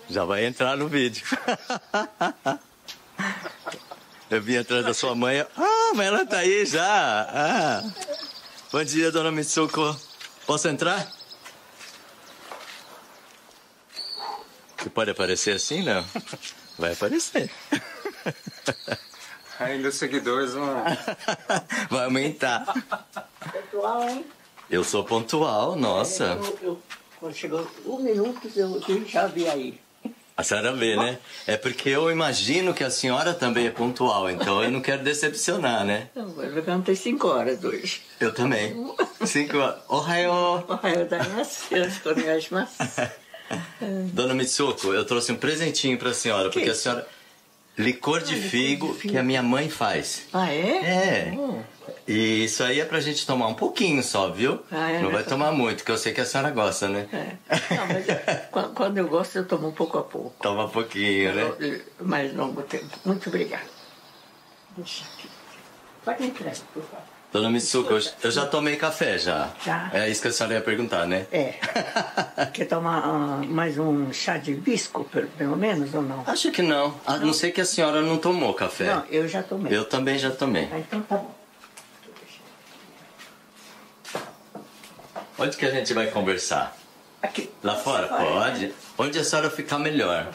Já vai entrar no vídeo. Eu vim atrás da sua mãe. Ah, mas ela tá aí já. Ah. Bom dia, dona Mitsuko. Posso entrar? Você pode aparecer assim, não? Vai aparecer. Ainda os seguidores vão... Vai aumentar. Pontual, hein? Eu sou pontual, nossa. Quando chegou 1 minuto, eu já vi aí. A senhora vê, né? É porque eu imagino que a senhora também é pontual, então eu não quero decepcionar, né? Eu levantei 5 horas hoje. Eu também. 5 horas. Ohayou. Ohayou gozaimasu. Yoroshiku onegaishimasu. Dona Mitsuko, eu trouxe um presentinho pra senhora, porque a senhora... Licor de figo que a minha mãe faz. Ah, é? É. E isso aí é pra gente tomar um pouquinho só, viu? Ah, é, não vai tomar muito, que eu sei que a senhora gosta, né? É. Não, mas quando eu gosto, eu tomo um pouco a pouco. Toma um pouquinho, né? Mas longo tempo. Muito obrigada. Deixa aqui. Pode entrar, por favor. Dona Mitsuko, eu já tomei café já. Já? É isso que a senhora ia perguntar, né? É. Quer tomar mais um chá de hibisco, pelo menos, ou não? Acho que não. A não ser que a senhora não tomou café. Não, eu já tomei. Eu também já tomei. Ah, então tá bom. Onde que a gente vai conversar? Aqui. Lá fora? Pode. Onde a senhora ficar melhor.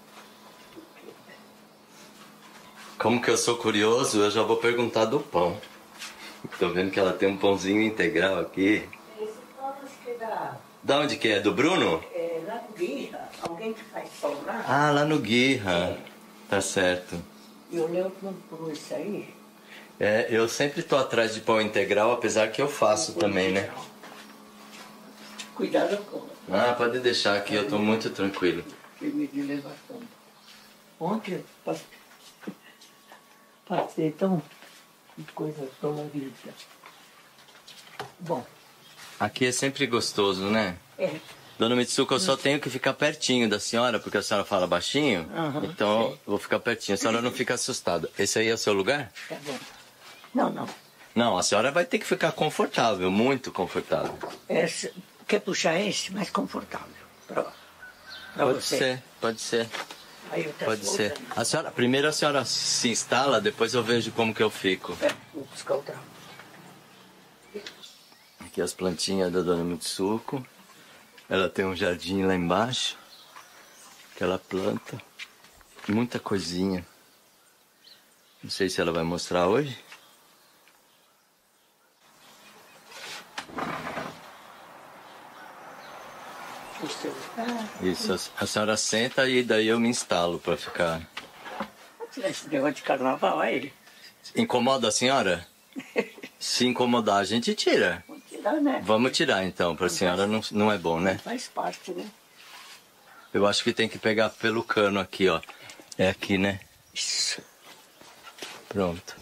Como que eu sou curioso, eu já vou perguntar do pão. Tô vendo que ela tem um pãozinho integral aqui. Esse pão acho que é Da onde que é? Do Bruno? É lá no Guirra. Alguém que faz pão lá. Ah, lá no Guirra. Tá certo. E o Leo comprou isso aí. É, eu sempre tô atrás de pão integral, apesar que eu faço também, né? Cuidado com. Ah, pode deixar aqui, eu tô muito tranquilo. Filme de levar pão. Ontem eu passei tão coisa dolorida. Bom. Aqui é sempre gostoso, né? É. Dona Mitsuko, eu só tenho que ficar pertinho da senhora, porque a senhora fala baixinho. Então eu vou ficar pertinho. A senhora não fica assustada. Esse aí é o seu lugar? Tá bom. Não, não. Não, a senhora vai ter que ficar confortável, muito confortável. Quer puxar esse mais confortável? Pra Pode você. ser, pode ser. Aí eu Pode ser. Primeiro a senhora se instala, depois eu vejo como que eu fico. Vou buscar o trago. Aqui as plantinhas da Dona Mitsuko. Ela tem um jardim lá embaixo. Que ela planta. Muita coisinha. Não sei se ela vai mostrar hoje. Isso, a senhora senta e daí eu me instalo para ficar. Tirar esse negócio de carnaval aí. Incomoda a senhora? Se incomodar, a gente tira. Vamos tirar, né? Vamos tirar então, para a senhora não é bom, né? Faz parte, né? Eu acho que tem que pegar pelo cano aqui, ó. É aqui, né? Isso. Pronto.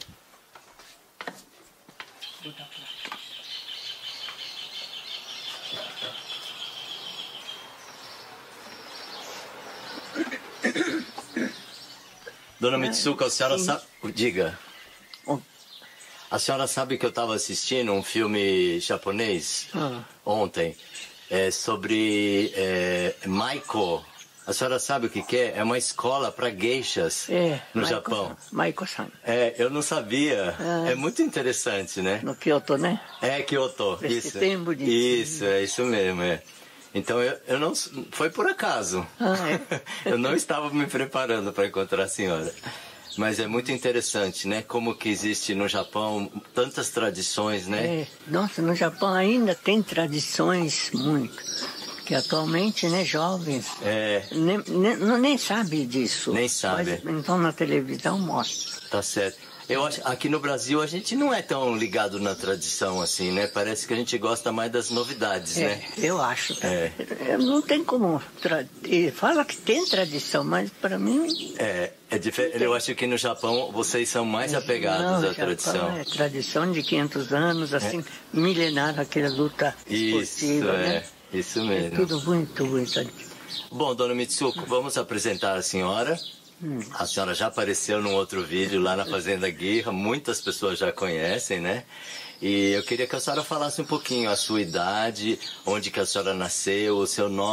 Dona Mitsuko, a senhora sabe... Diga. A senhora sabe que eu estava assistindo um filme japonês ontem sobre Maiko. A senhora sabe o que é? É uma escola para geishas no Japão. Maiko-san. Eu não sabia. É muito interessante, né? No Kyoto, né? É, Kyoto. Isso. Isso, é isso mesmo, Então eu não... Foi por acaso. Eu não estava me preparando para encontrar a senhora. Mas é muito interessante, né? Como que existe no Japão tantas tradições, né? Nossa, no Japão ainda tem tradições muito. Que atualmente, né, jovens nem sabem disso. Nem sabem. Então na televisão mostra. Tá certo. Eu acho, aqui no Brasil a gente não é tão ligado na tradição assim, né? Parece que a gente gosta mais das novidades, né? Eu acho. Não tem como. Fala que tem tradição, mas para mim. É diferente. Eu acho que no Japão vocês são mais apegados à tradição. É tradição de 500 anos, assim, milenar, aquela luta esportiva, né? Isso mesmo. É tudo muito, muito. Bom, Dona Mitsuko, vamos apresentar a senhora. A senhora já apareceu num outro vídeo lá na Fazenda Guirra, muitas pessoas já conhecem, né? E eu queria que a senhora falasse um pouquinho a sua idade, onde que a senhora nasceu, o seu nome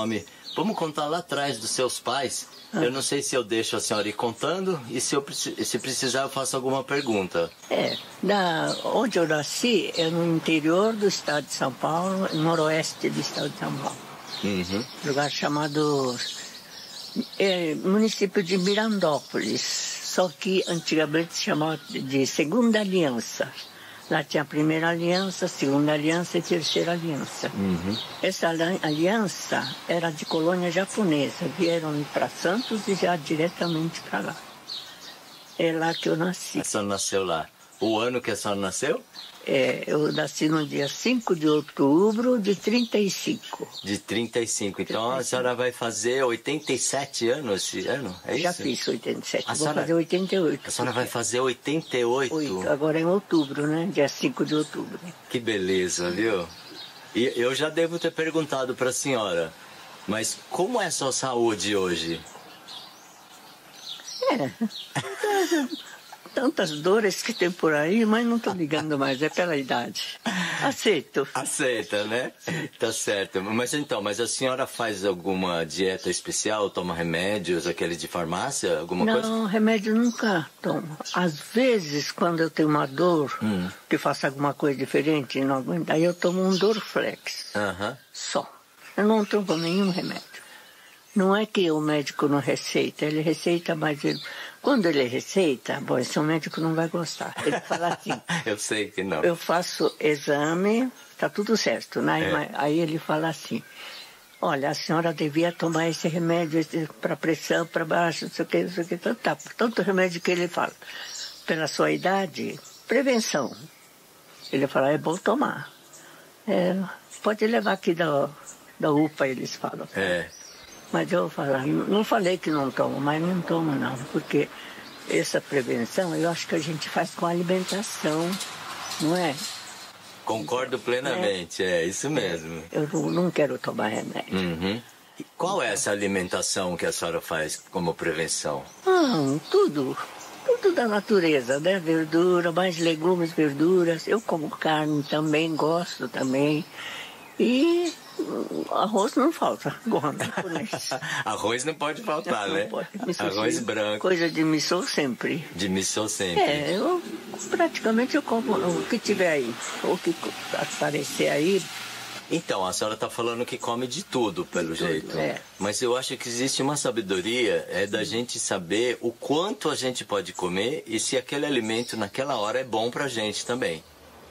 vamos contar lá atrás dos seus pais. Eu não sei se eu deixo a senhora ir contando e se precisar eu faço alguma pergunta. Onde eu nasci é no interior do estado de São Paulo, noroeste do estado de São Paulo. Lugar chamado município de Mirandópolis, só que antigamente se chamava de Segunda Aliança. Lá tinha a primeira aliança, segunda aliança e terceira aliança. Essa aliança era de colônia japonesa. Vieram para Santos e já diretamente para lá. É lá que eu nasci. A senhora nasceu lá. O ano que a senhora nasceu? Eu nasci no dia 5 de outubro de 35. De 35. Então a senhora vai fazer 87 anos esse ano? É isso? Já fiz 87. Vou fazer 88. A senhora vai fazer 88? Agora em outubro, né? Dia 5 de outubro. Que beleza, viu? E eu já devo ter perguntado para a senhora, mas como é a sua saúde hoje? Tantas dores que tem por aí, mas não estou ligando mais, é pela idade. Aceito. Aceita, né? Tá certo. Mas a senhora faz alguma dieta especial? Toma remédios, aqueles de farmácia, alguma coisa? Não, remédio nunca tomo. Às vezes, quando eu tenho uma dor, que faço alguma coisa diferente e não aguento, aí eu tomo um Dorflex. Só. Eu não tomo nenhum remédio. Não é que o médico não receita, ele receita, mas quando ele receita, bom, esse médico não vai gostar. Ele fala assim... Eu sei que não. Eu faço exame, tá tudo certo, né? Aí ele fala assim, olha, a senhora devia tomar esse remédio para pressão, para baixo, não sei o que, tanto remédio que ele fala. Pela sua idade, prevenção. Ele fala, é bom tomar. Pode levar aqui da UPA, eles falam. Mas eu não falei que não tomo, mas não tomo não, porque essa prevenção eu acho que a gente faz com a alimentação, não é? Concordo plenamente, é isso mesmo. Eu não quero tomar remédio. E qual é essa alimentação que a senhora faz como prevenção? Tudo da natureza, né? Verdura, mais legumes, verduras. Eu como carne também, gosto também. E... arroz não falta. Arroz não pode faltar, né? Pode. Arroz branco. Coisa de missô sempre. De missô sempre. Eu praticamente eu como o que tiver aí. O que aparecer aí. Então, a senhora está falando que come de tudo, pelo jeito. Mas eu acho que existe uma sabedoria, da gente saber o quanto a gente pode comer e se aquele alimento naquela hora é bom pra gente também.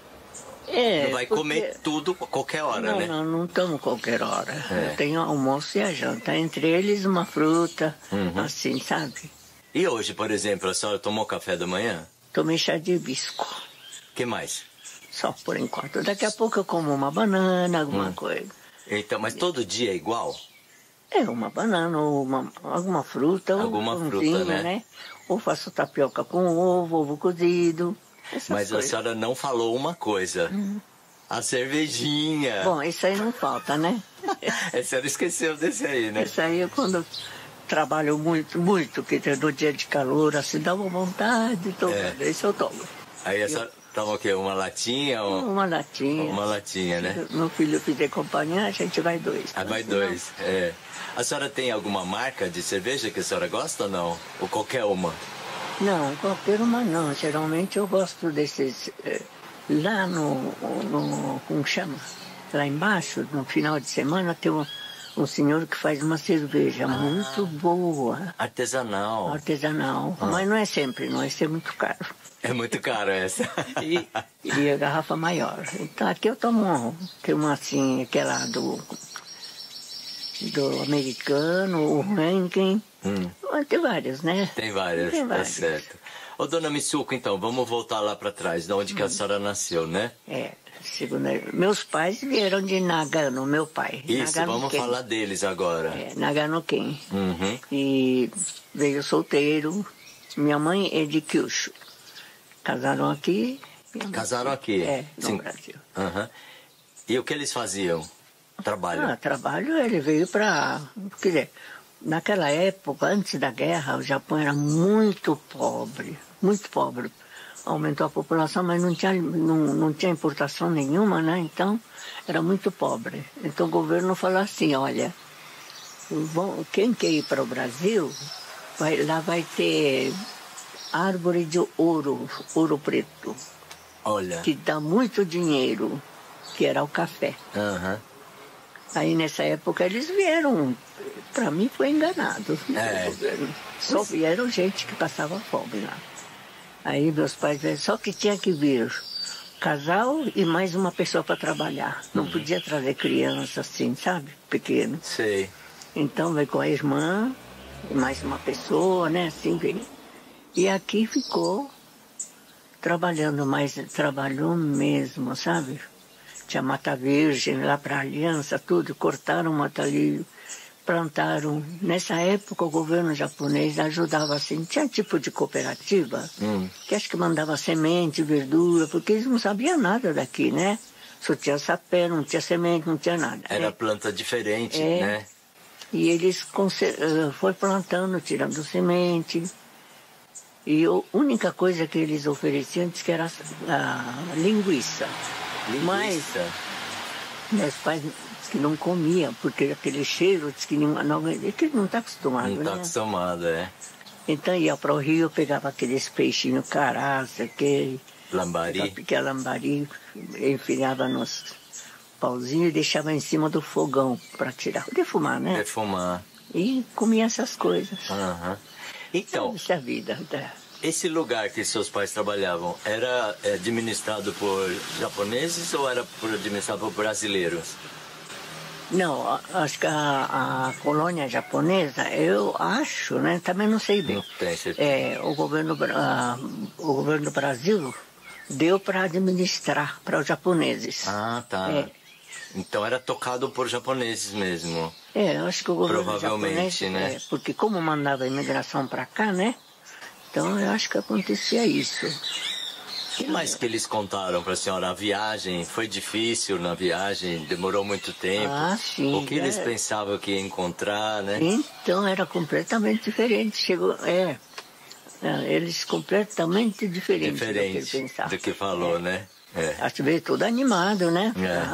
Não vai comer tudo a qualquer hora, né? Não tomo qualquer hora. Eu tenho almoço e a janta. Entre eles, uma fruta, assim, sabe? E hoje, por exemplo, a senhora tomou café da manhã? Tomei chá de hibisco. O que mais? Só por enquanto. Daqui a pouco eu como uma banana, alguma coisa. Então, mas todo dia é igual? Uma banana ou alguma fruta. Alguma ou fruta, né? Ou faço tapioca com ovo cozido. Mas a senhora não falou uma coisa. A cervejinha. Bom, isso aí não falta, né? A senhora esqueceu desse aí, né? Isso aí, quando trabalho muito, que no dia de calor, assim, dá uma vontade de tomar. Isso eu tomo. Aí a senhora toma o quê? Uma latinha? Uma latinha. Uma latinha, né? Se meu filho quiser acompanhar, a gente vai dois. Vai dois, A senhora tem alguma marca de cerveja que a senhora gosta ou não? Ou qualquer uma? Não, qualquer uma não. Geralmente eu gosto desses... lá como chama? Lá embaixo, no final de semana, tem um senhor que faz uma cerveja muito boa. Artesanal. Mas não é sempre, não. Isso é muito caro. É muito caro essa. E a garrafa maior. Então aqui eu tomo uma assim, aquela do americano, o Rankin. Tem várias, né? Tem várias, tá certo. Ô, dona Mitsuko, então, vamos voltar lá para trás, de onde que a senhora nasceu, né? Meus pais vieram de Nagano, meu pai. Isso, vamos falar deles agora. Nagano-ken. E veio solteiro. Minha mãe é de Kyushu. Casaram aqui. Casaram aqui? No Brasil. E o que eles faziam? Trabalho? Trabalho, ele veio para... Quer dizer, naquela época, antes da guerra, o Japão era muito pobre. Muito pobre. Aumentou a população, mas não tinha importação nenhuma, né? Então, era muito pobre. Então o governo falou assim, olha, quem quer ir para o Brasil, lá vai ter árvore de ouro preto. Olha. Que dá muito dinheiro, que era o café. Uhum. Aí nessa época eles vieram, para mim foi enganado. Só vieram gente que passava fome lá. Aí meus pais disseram, só que tinha que vir casal e mais uma pessoa para trabalhar. Não podia trazer criança assim, sabe? Pequeno. Sei. Então veio com a irmã, e mais uma pessoa, né? Assim veio. E aqui ficou trabalhando, mas trabalhou mesmo, sabe? Tinha mata virgem lá para Aliança, tudo, cortaram mata ali, plantaram. Nessa época o governo japonês ajudava assim, tinha tipo de cooperativa, que acho que mandava semente, verdura, porque eles não sabiam nada daqui, né? Só tinha sapé, não tinha semente, não tinha nada. Era planta diferente, né? E eles foi plantando, tirando semente. E a única coisa que eles ofereciam diz que era a linguiça. Mas meus pais que não comiam, porque aquele cheiro, diz que não está acostumado, Não está acostumado, Então ia para o rio, pegava aqueles peixinhos caraça, lambari, lambari, enfiava nos pauzinhos e deixava em cima do fogão para tirar, defumar, né? Defumar. E comia essas coisas. Uhum. Então, essa é a vida. Esse lugar que seus pais trabalhavam era administrado por japoneses ou era administrado por brasileiros? Não, acho que a colônia japonesa, eu acho, né? Também não sei bem. Não tem certeza. O governo do Brasil deu para administrar para os japoneses. Ah, tá. Então era tocado por japoneses mesmo. Eu acho que o governo provavelmente, japonês, né? Porque como mandava a imigração para cá, né? Então eu acho que acontecia isso. O que mais que eles contaram para a senhora? A viagem foi difícil na viagem? Demorou muito tempo? Ah, sim. O que eles pensavam que ia encontrar, né? Então era completamente diferente. Eles completamente diferentes do que ele pensava. Do que falou, né? Acho que veio todo animado, né?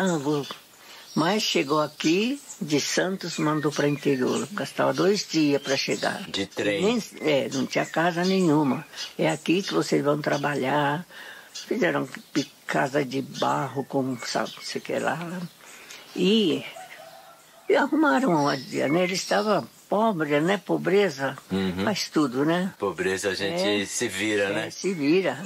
Mas chegou aqui, de Santos, mandou para o interior. Gastava 2 dias para chegar. De trem? Não tinha casa nenhuma. É aqui que vocês vão trabalhar. Fizeram casa de barro, como sabe, não sei o que lá. E arrumaram uma dia, né? Ele estava pobre, né? Pobreza faz tudo, né? Pobreza a gente se vira, né? Se vira.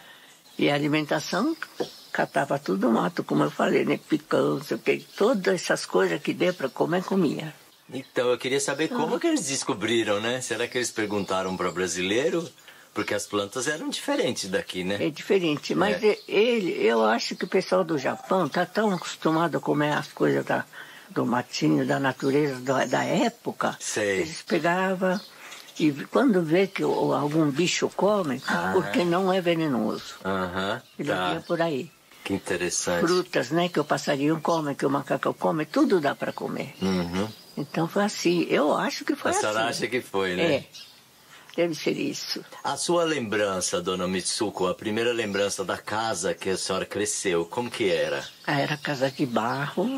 E a alimentação catava tudo mato, como eu falei, né? Picão, não sei o que. Todas essas coisas que deu para comer, comia. Então, eu queria saber como que eles descobriram, né? Será que eles perguntaram para brasileiro? Porque as plantas eram diferentes daqui, né? É diferente, mas eu acho que o pessoal do Japão está tão acostumado a comer as coisas do matinho, da natureza, da época. Sei. Eles pegavam e quando vê que algum bicho come, porque não é venenoso. Ele ia por aí. Que interessante. Frutas, né, que o passarinho come, que o macaco come, tudo dá para comer. Então foi assim, eu acho que foi assim. A senhora acha que foi, né? Deve ser isso. A sua lembrança, dona Mitsuko, a primeira lembrança da casa que a senhora cresceu, como que era? Era casa de barro,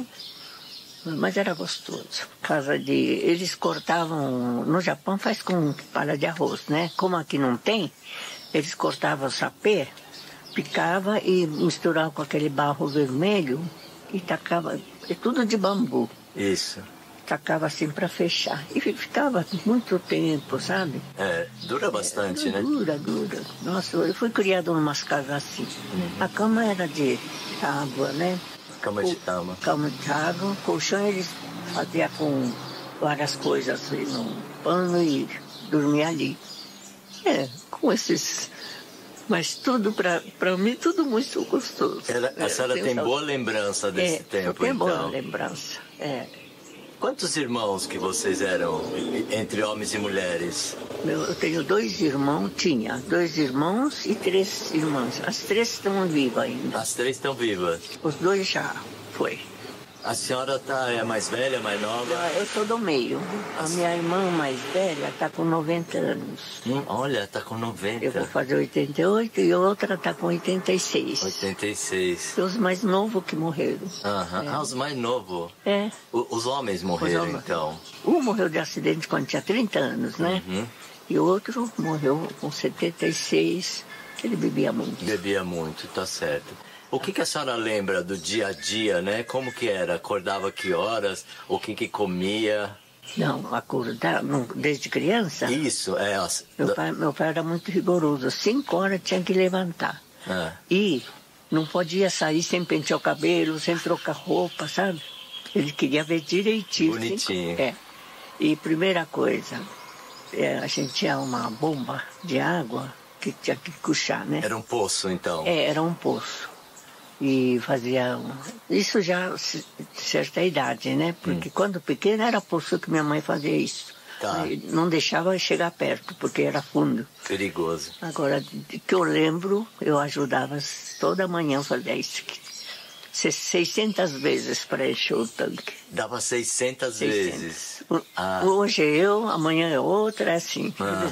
mas era gostoso. Eles cortavam, no Japão faz com palha de arroz, né? Como aqui não tem, eles cortavam o sapê, picava e misturava com aquele barro vermelho e tacava, é tudo de bambu. Isso. Tacava assim para fechar. E ficava muito tempo, sabe? Dura bastante, né? Dura. Nossa, eu fui criado em umas casas assim. A cama era de tábua, né? Cama de tábua. Cama de tábua. Colchão eles faziam com várias coisas assim, no pano e dormia ali. Com esses... Mas tudo, para mim, tudo muito gostoso. A senhora tem boa lembrança desse tempo, tem então? boa lembrança, Quantos irmãos que vocês eram, entre homens e mulheres? Eu tenho 2 irmãos, tinha 2 irmãos e 3 irmãs. As 3 estão vivas ainda. As 3 estão vivas? Os 2 já foi. A senhora é mais velha, mais nova? Eu sou do meio. A minha irmã mais velha está com 90 anos. Olha, está com 90. Eu vou fazer 88 e outra está com 86. 86. E os mais novos que morreram. Os mais novos? É. Os homens morreram, então? Um morreu de acidente quando tinha 30 anos, né? E o outro morreu com 76. Ele bebia muito. Bebia muito, tá certo. O que a senhora lembra do dia a dia, né? Como que era? Acordava que horas? O que comia? Não, acordar desde criança? Isso, é. Meu pai era muito rigoroso. 5 horas tinha que levantar. E não podia sair sem pentear o cabelo, sem trocar roupa, sabe? Ele queria ver direitinho. Bonitinho. E primeira coisa, a gente tinha uma bomba de água que tinha que puxar, né? Era um poço, então? Era um poço. E fazia... Isso já certa idade, né? Porque quando pequena era poço que minha mãe fazia isso. Tá. Não deixava chegar perto, porque era fundo. Perigoso. Agora, que eu lembro, eu ajudava toda manhã a fazer isso. 600 vezes para encher o tanque. Dava 600 vezes? Hoje eu, amanhã é outra, é assim.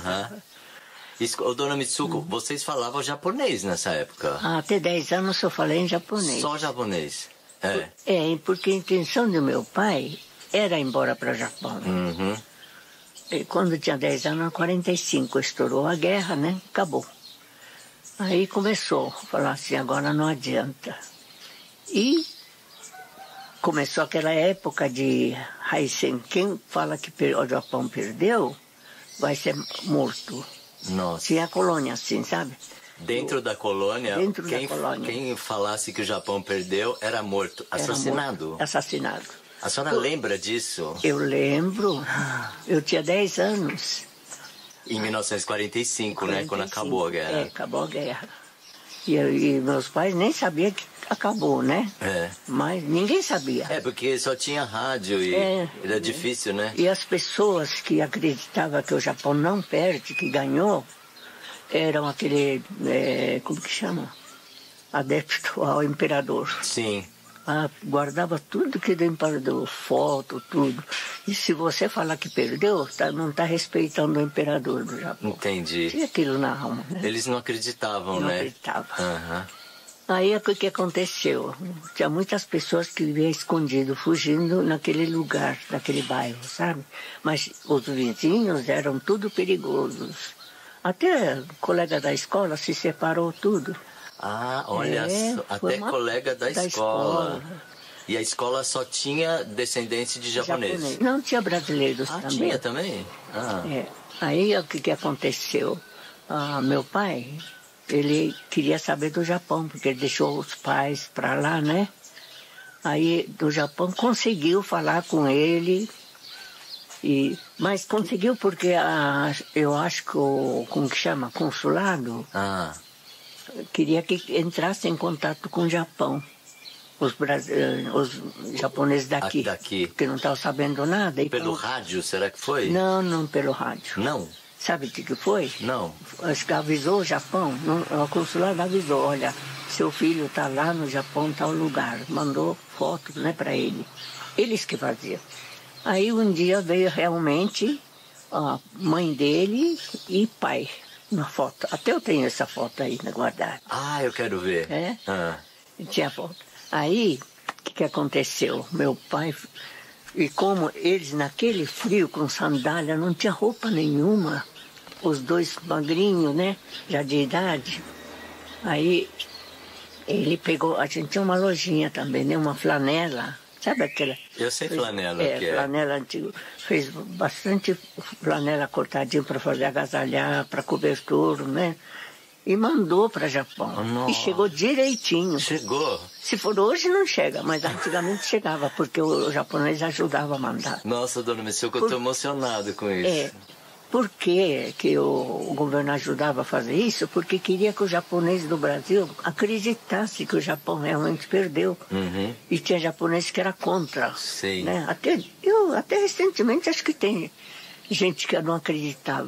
Dona Mitsuko, vocês falavam japonês nessa época? Até 10 anos eu falei em japonês. Só japonês? Porque a intenção do meu pai era ir embora para o Japão. E quando tinha 10 anos, 45, estourou a guerra, né? Acabou. Aí começou a falar assim, agora não adianta. E começou aquela época de Heisen. Quem fala que o Japão perdeu, vai ser morto. Nossa. Tinha a colônia assim, sabe? Dentro da colônia, quem falasse que o Japão perdeu era morto, assassinado. Morto, assassinado. A senhora lembra disso? Eu lembro. Eu tinha 10 anos. Em 1945, né? Quando acabou a guerra. Acabou a guerra. E meus pais nem sabiam que acabou, né? Mas ninguém sabia. Porque só tinha rádio e era difícil, né? E as pessoas que acreditavam que o Japão não perde, que ganhou, eram aquele, como que chama? Adepto ao imperador. Sim. Guardava tudo que do imperador, foto, tudo. E se você falar que perdeu, não está respeitando o imperador do Japão. Entendi. Tinha aquilo na alma, né? Eles não acreditavam, não né? Não acreditavam. Aí o que aconteceu? Tinha muitas pessoas que viviam escondido, fugindo naquele lugar, naquele bairro, sabe? Mas os vizinhos eram tudo perigosos. Até colega da escola se separou tudo. Olha só, até colega da escola. E a escola só tinha descendentes de japoneses? Não, tinha brasileiros também. Tinha também? Aí o que aconteceu? Meu pai, ele queria saber do Japão, porque ele deixou os pais para lá, né? Aí do Japão conseguiu falar com ele, mas conseguiu porque eu acho que como que chama? Consulado, queria que entrasse em contato com o Japão. Os japoneses daqui. Porque não estavam sabendo nada. E pelo rádio, será que foi? Não pelo rádio. Não? Sabe o que foi? Não. Acho que avisou o Japão, o consulado avisou, olha, seu filho está lá no Japão, tal lugar. Mandou foto, né, para ele. Eles que faziam. Aí um dia veio realmente a mãe dele e pai na foto. Até eu tenho essa foto aí guardada. Eu quero ver. Tinha foto. Aí, o que aconteceu? Meu pai, e como eles naquele frio com sandália, não tinha roupa nenhuma, os dois magrinhos, né, já de idade, aí ele pegou, a gente tinha uma lojinha também, né, uma flanela, sabe aquela? Eu sei flanela que é. Flanela antiga, fez bastante flanela cortadinha para fazer agasalhar, para cobertura, né? E mandou para o Japão. E chegou direitinho. Chegou? Se for hoje não chega, mas antigamente chegava, porque o japonês ajudava a mandar. Nossa, dona Mitsuko, eu estou emocionado com isso. Por que o governo ajudava a fazer isso? Porque queria que o japonês do Brasil acreditasse que o Japão realmente perdeu. E tinha japonês que era contra. Sim. Né? Até recentemente acho que tem gente que não acreditava.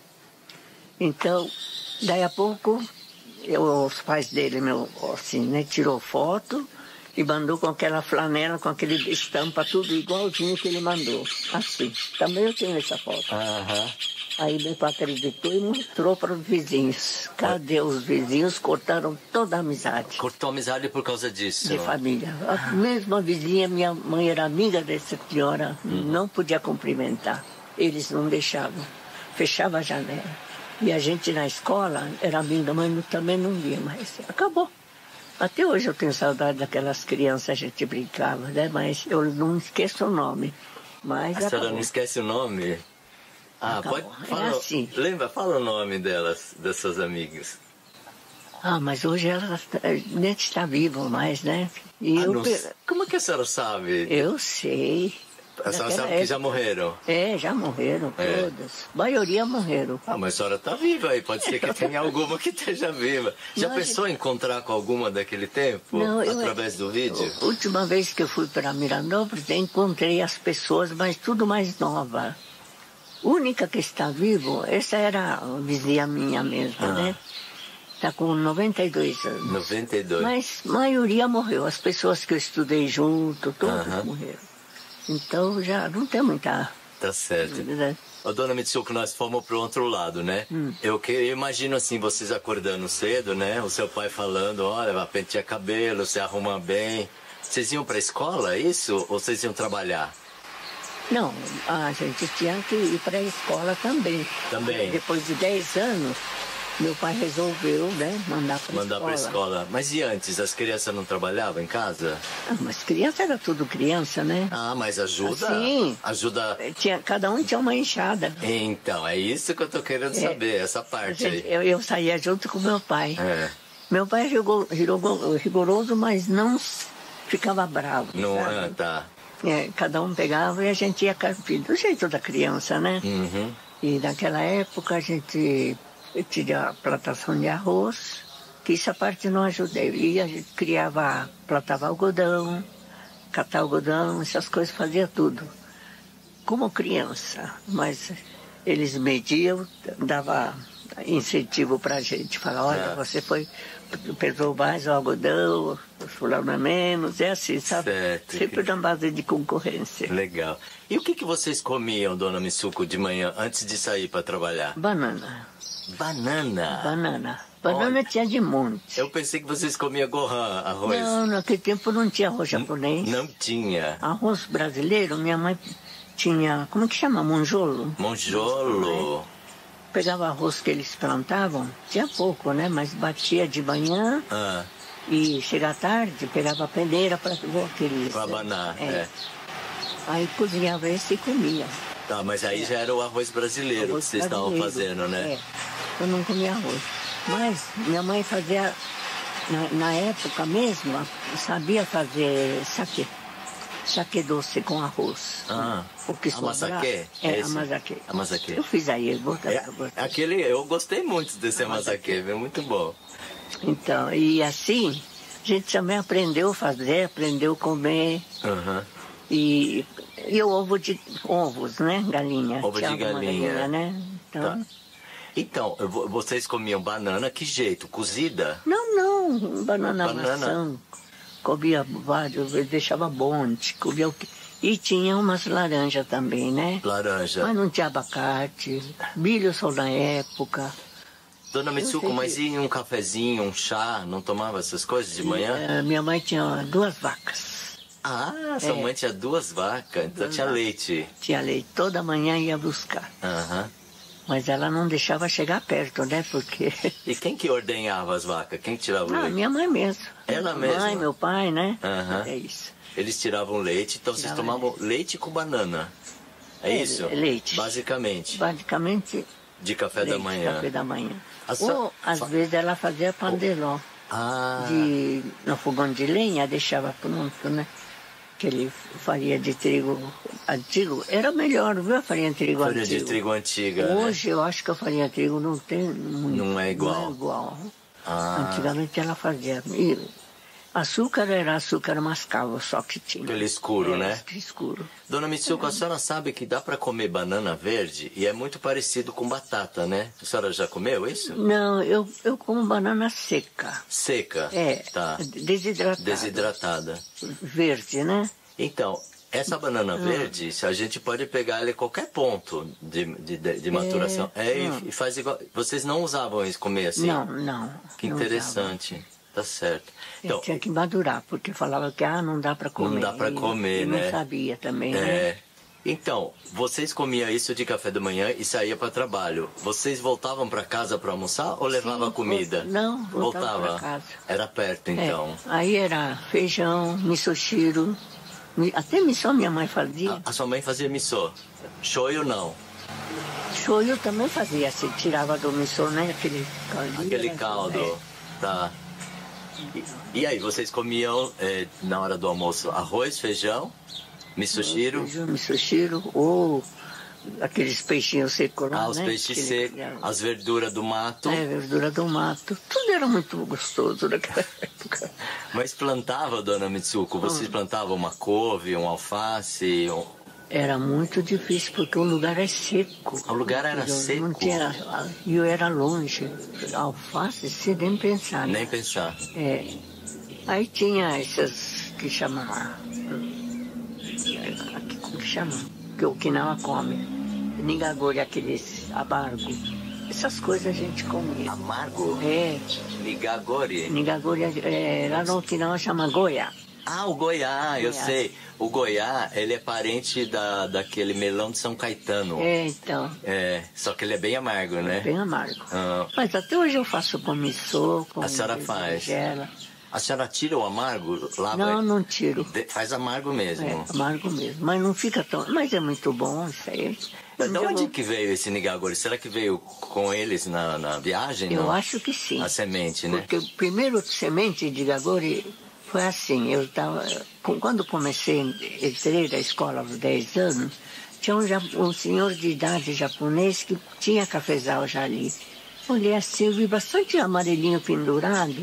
Então, daí a pouco, os pais dele, assim, né, tirou foto E mandou com aquela flanela, com aquele estampa, tudo igualzinho que ele mandou. Assim. Também eu tenho essa foto. Aí meu pai acreditou e mostrou para os vizinhos. Cadê os vizinhos? Cortaram toda a amizade. Cortou a amizade por causa disso? De família. A mesma vizinha, minha mãe era amiga dessa senhora, não podia cumprimentar. Eles não deixavam. Fechava a janela. E a gente na escola era amiga, mas também não via mais. Acabou. Até hoje eu tenho saudade daquelas crianças, a gente brincava, né? Mas eu não esqueço o nome. Mas a senhora não esquece o nome? Ah, acabou. Pode falar. Assim. Lembra, fala o nome delas, das suas amigas. Ah, mas hoje elas nem está viva mais, né? E como é que a senhora sabe? Eu sei. A senhora sabe que já morreram? Já morreram todas. A maioria morreram. Ah, mas a senhora está viva aí, pode ser que tenha alguma que esteja viva. Já pensou em encontrar com alguma daquele tempo? Não, através do vídeo? A última vez que eu fui para Mirandópolis, encontrei as pessoas, mas tudo mais nova. A única que está vivo, essa era a vizinha minha mesmo, né? Está com 92 anos. 92. Mas a maioria morreu. As pessoas que eu estudei junto, todas morreram. Então já não tem muita... Tá certo. Ô, dona Mitsuko, nós fomos pro outro lado, né? Eu imagino assim, vocês acordando cedo, né? O seu pai falando, olha, vai pentear cabelo, se arruma bem. Vocês iam pra escola, isso? Ou vocês iam trabalhar? Não, a gente tinha que ir para a escola também. Também? Depois de 10 anos, meu pai resolveu, né, mandar para a escola. Mas e antes? As crianças não trabalhavam em casa? Ah, mas criança era tudo criança, né? Ah, mas ajuda? Sim. Ajuda... Cada um tinha uma enxada. Então, é isso que eu tô querendo saber, essa parte aí. Eu saía junto com meu pai. Meu pai é rigoroso, mas não ficava bravo. Não, sabe? Tá. Cada um pegava e a gente ia do jeito da criança, né? E naquela época a gente tinha a plantação de arroz, que essa parte não ajudei. E a gente plantava algodão, catar algodão, essas coisas, fazia tudo. Como criança, mas eles mediam, dava incentivo para a gente. Falava, olha, você pesou mais o algodão, o fulano é menos, é assim, sabe? Certo. Sempre na base de concorrência. Legal. E o que vocês comiam, dona Mitsuko, de manhã, antes de sair para trabalhar? Banana. Banana? Banana tinha de monte. Eu pensei que vocês comiam gohan, arroz. Não, naquele tempo não tinha arroz japonês. Não tinha. Arroz brasileiro, minha mãe tinha, como que chama? Monjolo. Monjolo. Pegava arroz que eles plantavam, tinha pouco, né? Mas batia de manhã e chega à tarde, pegava a peneira para aqueles... Para abanar, Aí cozinhava esse e comia. Tá, mas aí já era o arroz brasileiro que vocês estavam fazendo, né? Eu não comia arroz. Mas minha mãe fazia, na época mesmo, sabia fazer saquê. Saquê doce com arroz. O que amasaquê? Amasaquê. Amasaquê. Eu fiz aí, eu gostei muito desse amasaquê, é muito bom. Então, e assim, a gente também aprendeu a fazer, aprendeu a comer. E ovos, né? Galinha. Ovo de galinha, né? Então... Tá. Então, vocês comiam banana, que jeito? Cozida? Não, banana maçã. Comia vários, deixava bonde, comia o que... E tinha umas laranjas também, né? Laranja. Mas não tinha abacate, milho só na época. Dona Mitsuko, mas e um cafezinho, um chá? Não tomava essas coisas de manhã? Minha mãe tinha 2 vacas. Ah, sua mãe tinha 2 vacas, então tinha leite. Tinha leite, toda manhã ia buscar. Mas ela não deixava chegar perto, né? Porque... E quem que ordenhava as vacas? Quem que tirava o leite? Minha mãe mesmo. Ela mesma? Minha mãe, meu pai, né? É isso. Eles tiravam leite, então vocês tomavam leite com banana. É isso? Leite. Basicamente. Basicamente. De café da manhã. Café da manhã. Ou, às vezes, ela fazia pandeló. No fogão de lenha, deixava pronto, né? Que ele faria de trigo antigo. Era melhor, viu, a farinha de trigo antiga. Farinha de trigo antiga, Hoje, eu acho que a farinha de trigo não tem muito. Não é igual. Não é igual. Antigamente ela fazia. Açúcar era açúcar mascavo só que tinha. Aquele escuro, né? Escuro. Dona Mitsuko, a senhora sabe que dá para comer banana verde e é muito parecido com batata, né? A senhora já comeu isso? Não, eu como banana seca. Seca? Tá. Desidratada. Desidratada. Verde, né? Então, essa banana verde, a gente pode pegar ela em qualquer ponto de maturação. E faz igual. Vocês não usavam isso, comer assim? Não. Que interessante. Tá certo. Então, tinha que madurar, porque falava que não dá para comer. Não dá para comer, né? Não sabia também, né? Então, vocês comiam isso de café da manhã e saíam para trabalho. Vocês voltavam para casa para almoçar ou levavam comida? Não, voltava para casa. Era perto, então. Aí era feijão, misoshiro. Até miso minha mãe fazia. A sua mãe fazia miso? Shoyu não? Shoyu também fazia, se tirava do miso, né? Aquele caldo. Tá. E aí, vocês comiam na hora do almoço arroz, feijão, misoshiro? Misoshiro ou aqueles peixinhos secos lá, os peixes secos, as verduras do mato. Verdura do mato. Tudo era muito gostoso naquela época. Mas plantava, Dona Mitsuko? Vocês plantavam uma couve, um alface? Era muito difícil, porque o lugar é seco. O lugar era seco? Não tinha, e eu era longe. Alface, sem nem pensar. Nem pensar. Aí tinha essas que chamavam... Como que chama? Que o Okinawa come. Nigagori, aqueles amargo. Essas coisas a gente comia. Amargo? Nigagori? Nigagori, lá no Okinawa chama goiá. O goiá, eu sei. O goiá, ele é parente daquele melão de São Caetano. Então. Só que ele é bem amargo, né? Bem amargo. Mas até hoje eu faço com miso, com... A senhora faz? A senhora tira o amargo? Não tiro. Faz amargo mesmo? Amargo mesmo. Mas não fica tão... Mas é muito bom isso aí. Mas de onde que veio esse nigagori? Será que veio com eles na viagem? Eu acho que sim. A semente, né? Porque o primeiro semente de nigagori... Foi assim, quando entrei na escola aos 10 anos, tinha um senhor de idade japonês que tinha cafezal já ali. Olhei assim, eu vi bastante amarelinho pendurado.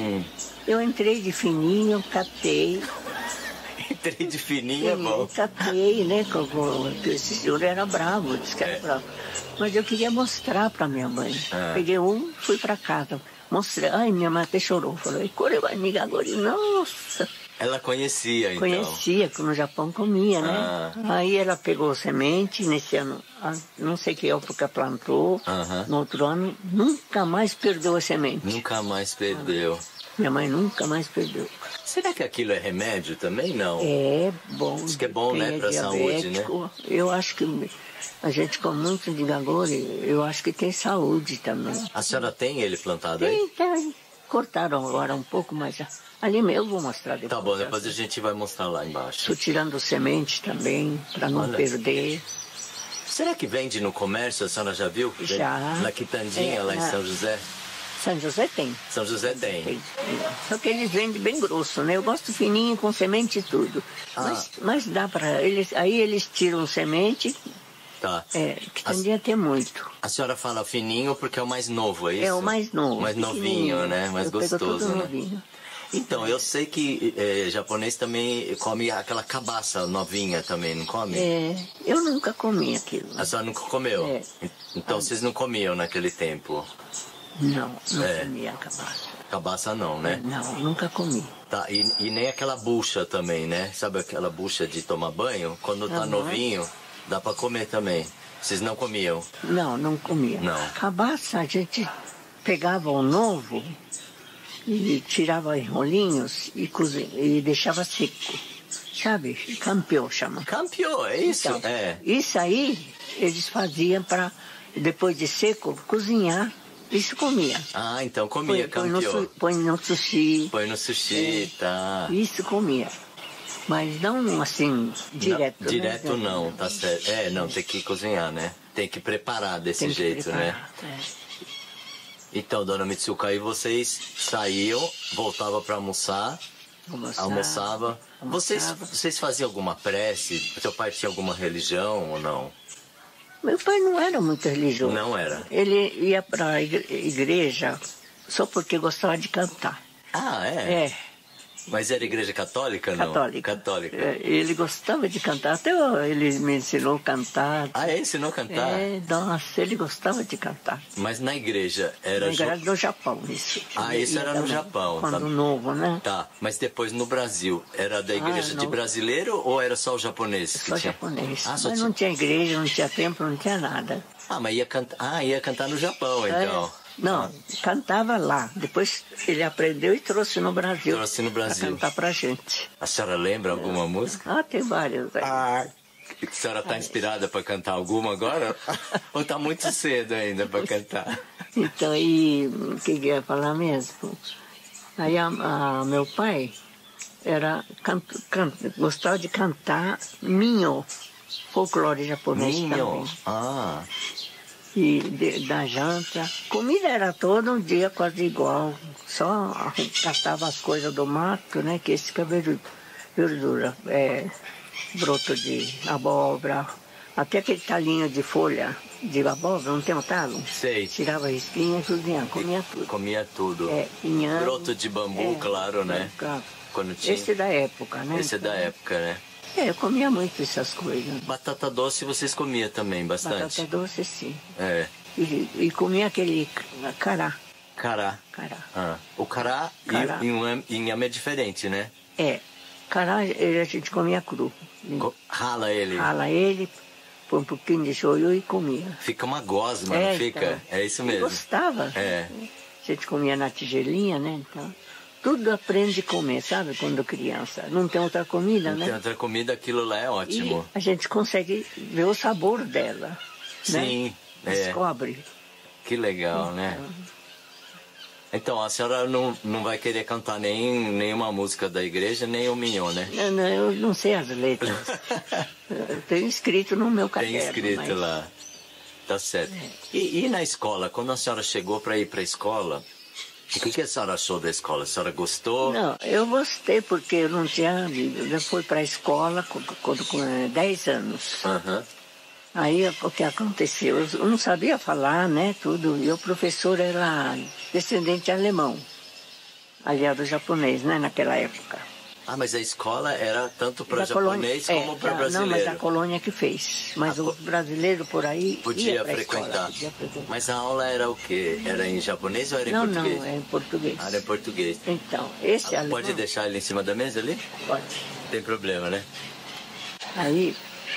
Eu entrei de fininho, catei. Entrei de fininho, é bom. Catei, né? Porque esse senhor era bravo, disse que era bravo. Mas eu queria mostrar para minha mãe. Peguei fui para casa. Mostrei, minha mãe até chorou, falou, nigagori, nossa. Ela conhecia, então? Conhecia, que no Japão comia, né? Aí ela pegou semente, nesse ano, não sei que época plantou, no outro ano, nunca mais perdeu a semente. Nunca mais perdeu. Minha mãe nunca mais perdeu. Será que aquilo é remédio também, não? É bom. Diz que é bom, né, para a saúde, né? Eu acho que a gente come muito nigagori, eu acho que tem saúde também. A senhora tem ele plantado aí? Tem. Cortaram agora um pouco, mas ali mesmo eu vou mostrar depois. Tá bom, depois a gente vai mostrar lá embaixo. Estou tirando semente também, para não perder. Será que vende no comércio, a senhora já viu? Já. Na Quitandinha, lá em São José? São José tem. São José tem. Só que eles vendem bem grosso, né? Eu gosto fininho, com semente e tudo. Mas dá para eles. Aí eles tiram semente. Tá. Que tendia ter muito. A senhora fala fininho porque é o mais novo, é isso? É o mais novo. Mais novinho, né? Mais gostoso, né? Novinho. Então, eu sei que japonês também come aquela cabaça novinha também, não come? Eu nunca comi aquilo. A senhora nunca comeu? Então, vocês não comiam naquele tempo? Não comia cabaça. Cabaça não, né? Não, nunca comi. Tá, e nem aquela bucha também, né? Sabe aquela bucha de tomar banho? Quando tá novinho, dá pra comer também. Vocês não comiam? Não comia. Não. Cabaça, a gente pegava o novo e tirava em rolinhos e deixava seco. Sabe? Campeão chama. Campeão, é isso? Então, isso aí eles faziam para, depois de seco, cozinhar. Isso comia. Então comia campeão. Põe no sushi. Põe no sushi, tá. Isso comia. Mas não assim, direto. Não, direto não, tá certo. Não, tem que cozinhar, né? Tem que preparar desse jeito, né? Então, Dona Mitsuko, aí vocês saíam, voltavam para almoçar, almoçava. Vocês faziam alguma prece? Seu pai tinha alguma religião ou não? Meu pai não era muito religioso. Não era? Ele ia para a igreja só porque gostava de cantar. Mas era igreja católica, não? Católica. Católica. Ele gostava de cantar, até ele me ensinou a cantar. Ah, ele ensinou a cantar? Nossa, ele gostava de cantar. Mas na igreja era... Na igreja do Japão, isso. Ah, isso era no Japão. Quando tá... novo, né? Tá, mas depois no Brasil, era da igreja de brasileiro ou era só o japonês? Só japonês. Ah, só mas não tinha igreja, não tinha templo, não tinha nada. Ah, mas ia cantar no Japão, então. Não, cantava lá. Depois ele aprendeu e trouxe no Brasil. Trouxe no Brasil. Pra cantar pra gente. A senhora lembra alguma música? Ah, tem várias. A senhora está inspirada para cantar alguma agora? Ou está muito cedo ainda para cantar? Então, e o que eu ia falar mesmo? Aí meu pai gostava de cantar minho, folclore japonês também. Ah. E da janta. Comida era todo um dia quase igual. Só catava as coisas do mato, né? Que esse que é verdura. Broto de abóbora. Até aquele talinho de folha de abóbora, não tem um talo? Sei. Tirava a espinha e comia tudo. Comia tudo. Pinhão. Broto de bambu, claro, né? Claro. Quando tinha... Esse é da época, né? Esse é da época, né? Eu comia muito essas coisas. Batata doce vocês comiam também, bastante? Batata doce, sim. E comia aquele cará. Cará. Ah. O cará em inhame é diferente, né? Cará a gente comia cru. Rala ele. Rala ele, põe um pouquinho de shoyu e comia. Fica uma gosma, não fica? Então, é isso mesmo. Eu gostava. A gente comia na tigelinha, né? Então... Tudo aprende a comer, sabe? Quando criança. Não tem outra comida, né? Não tem outra comida, aquilo lá é ótimo. E a gente consegue ver o sabor dela. Sim. Né? Descobre. Que legal, né? Então, a senhora não vai querer cantar nenhuma música da igreja, nem o Mignon, né? Não, eu não sei as letras. Eu tenho escrito no meu caderno. Tem escrito lá. Tá certo. E na escola, quando a senhora chegou para ir para a escola... O que a senhora achou da escola? A senhora gostou? Não, eu gostei porque eu não tinha... Eu fui para a escola com 10 anos. Uhum. Aí o que aconteceu? Eu não sabia falar, né, tudo. E o professor era descendente alemão. Aliado japonês, né, naquela época. Ah, mas a escola era tanto para japonês como para brasileiro? Não, mas a colônia que fez. Mas o brasileiro por aí podia frequentar. Mas a aula era o quê? Era em japonês ou era em português? Não, é em português. Ah, era em português. Então, esse alemão... Pode deixar ele em cima da mesa ali? Pode. Tem problema, né? Aí,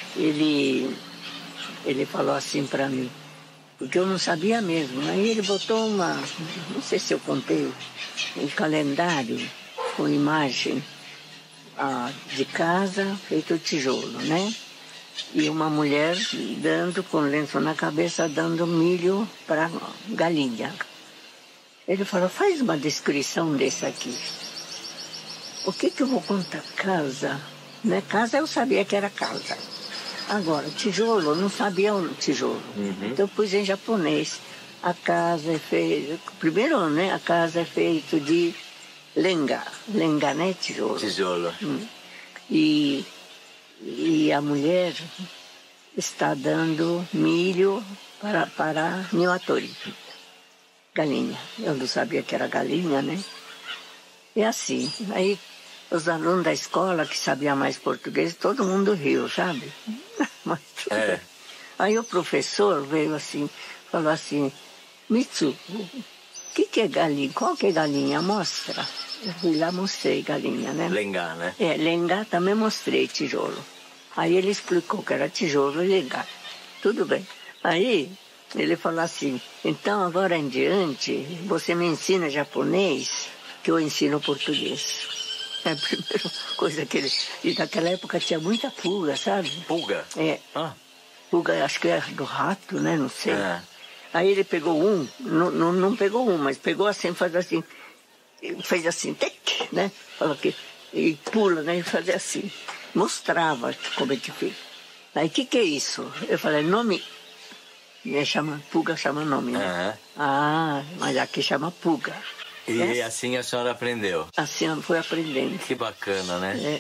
ele falou assim para mim, porque eu não sabia mesmo. Aí ele botou não sei se eu contei, um calendário com imagem de casa feito de tijolo, né? E uma mulher com lenço na cabeça, dando milho para galinha. Ele falou, faz uma descrição desse aqui. O que eu vou contar? Casa, né? Casa eu sabia que era casa. Agora, tijolo, eu não sabia o tijolo. Uhum. Então eu pus em japonês. A casa é feita... Primeiro, né? A casa é feita de lenga. Lenga, né? Tijolo. Tijolo. E a mulher está dando milho para niwatori. Galinha. Eu não sabia que era galinha, né? E assim, aí os alunos da escola que sabiam mais português, todo mundo riu, sabe? Mas tudo bem. Aí o professor veio assim, falou assim, Mitsu, o que é galinha? Qual que é galinha? Mostra. Eu fui lá, mostrei galinha, né? Lengá, né? Lengá também mostrei, tijolo. Aí ele explicou que era tijolo e lengá. Tudo bem. Aí ele falou assim, então agora em diante, você me ensina japonês, que eu ensino português. É a primeira coisa que ele... E naquela época tinha muita pulga, sabe? Pulga? Pulga, acho que era do rato, né? Não sei. Aí ele pegou não pegou mas pegou assim, fez assim, tic, né? Falou que... E pula, né? E fazia assim. Mostrava como é que fez. Aí, o que é isso? Eu falei, nome... Pulga chama nome, né? Mas aqui chama pulga. E assim a senhora aprendeu? Assim eu fui aprendendo. Que bacana, né?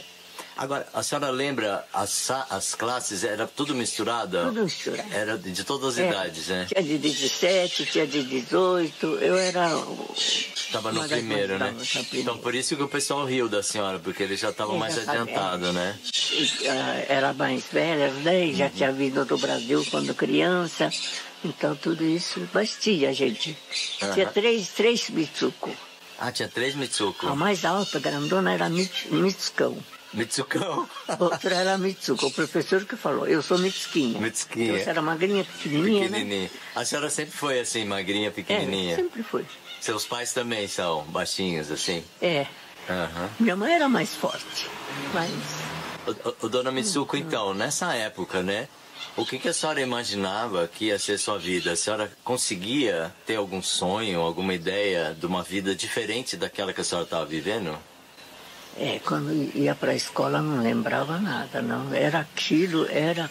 Agora, a senhora lembra, as classes, era tudo misturada? Tudo misturado. Era de todas as idades, né? Tinha de 17, tinha de 18, eu era... Estava no primeiro, né? Então, por isso que o pessoal riu da senhora, porque ele já estava mais adiantado, né? Era mais velha, né? Já tinha vindo do Brasil quando criança, então tudo isso bastia, gente. Tinha três Mitsuko. Ah, tinha 3 Mitsuko. A mais alta, grandona, era Mitsukão. Mitsukão? Outra era Mitsuko, o professor que falou, eu sou Mitsuquinha. Mitsuquinha. Então, você era magrinha, pequenininha, pequenininha, né? A senhora sempre foi assim, magrinha, pequenininha? Sempre foi. Seus pais também são baixinhos, assim? É. Minha mãe era mais forte, mas... Dona Mitsuko, então, nessa época, né? O que a senhora imaginava que ia ser sua vida? A senhora conseguia ter algum sonho, alguma ideia de uma vida diferente daquela que a senhora estava vivendo? Quando ia para a escola não lembrava nada, não. Era aquilo, era...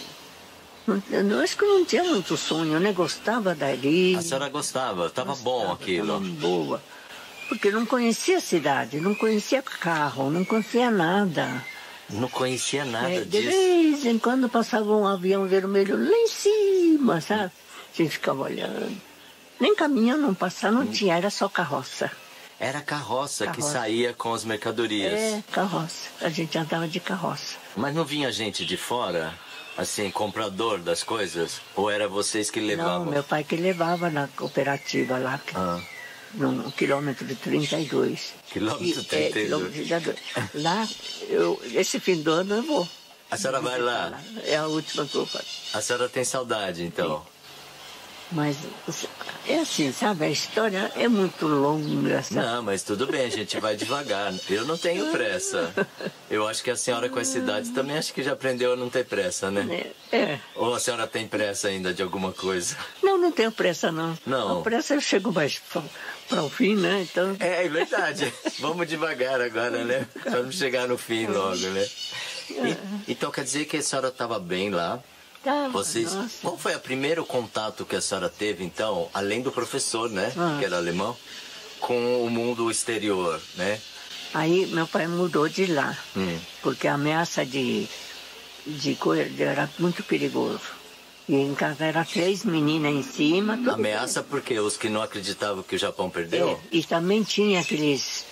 Eu acho que não tinha muito sonho, né? Gostava dali. A senhora gostava? Estava bom aquilo? Estava boa. Porque não conhecia a cidade, não conhecia carro, não conhecia nada. Não conhecia nada De disso? vez em quando passava um avião vermelho lá em cima, sabe? A gente ficava olhando. Nem caminhão não passava, não tinha, era só carroça. Era carroça que saía com as mercadorias? Carroça. A gente andava de carroça. Mas não vinha gente de fora? Assim, comprador das coisas? Ou era vocês que levavam? Não, meu pai que levava na cooperativa lá. No quilômetro 32. Quilômetro 32? Quilômetro 32. Lá, esse fim do ano eu vou. A senhora vai lá? É a última que eu faço. A senhora tem saudade, então? Mas é assim, sabe? A história é muito longa. Sabe? Não, mas tudo bem, a gente vai devagar. Eu não tenho pressa. Eu acho que a senhora com essa idade também acho que já aprendeu a não ter pressa, né? Ou a senhora tem pressa ainda de alguma coisa? Não tenho pressa, não. Não. A pressa eu chego mais para o fim, né? Então... É verdade. Vamos devagar agora, né? Para não chegar no fim logo, né? Então quer dizer que a senhora estava bem lá? Vocês... Qual foi o primeiro contato que a senhora teve, então, além do professor, né, que era alemão, com o mundo exterior, né? Aí meu pai mudou de lá, porque a ameaça de coisa era muito perigoso. E em casa eram 3 meninas em cima. Ameaça porque os que não acreditavam que o Japão perdeu? E também tinha aqueles...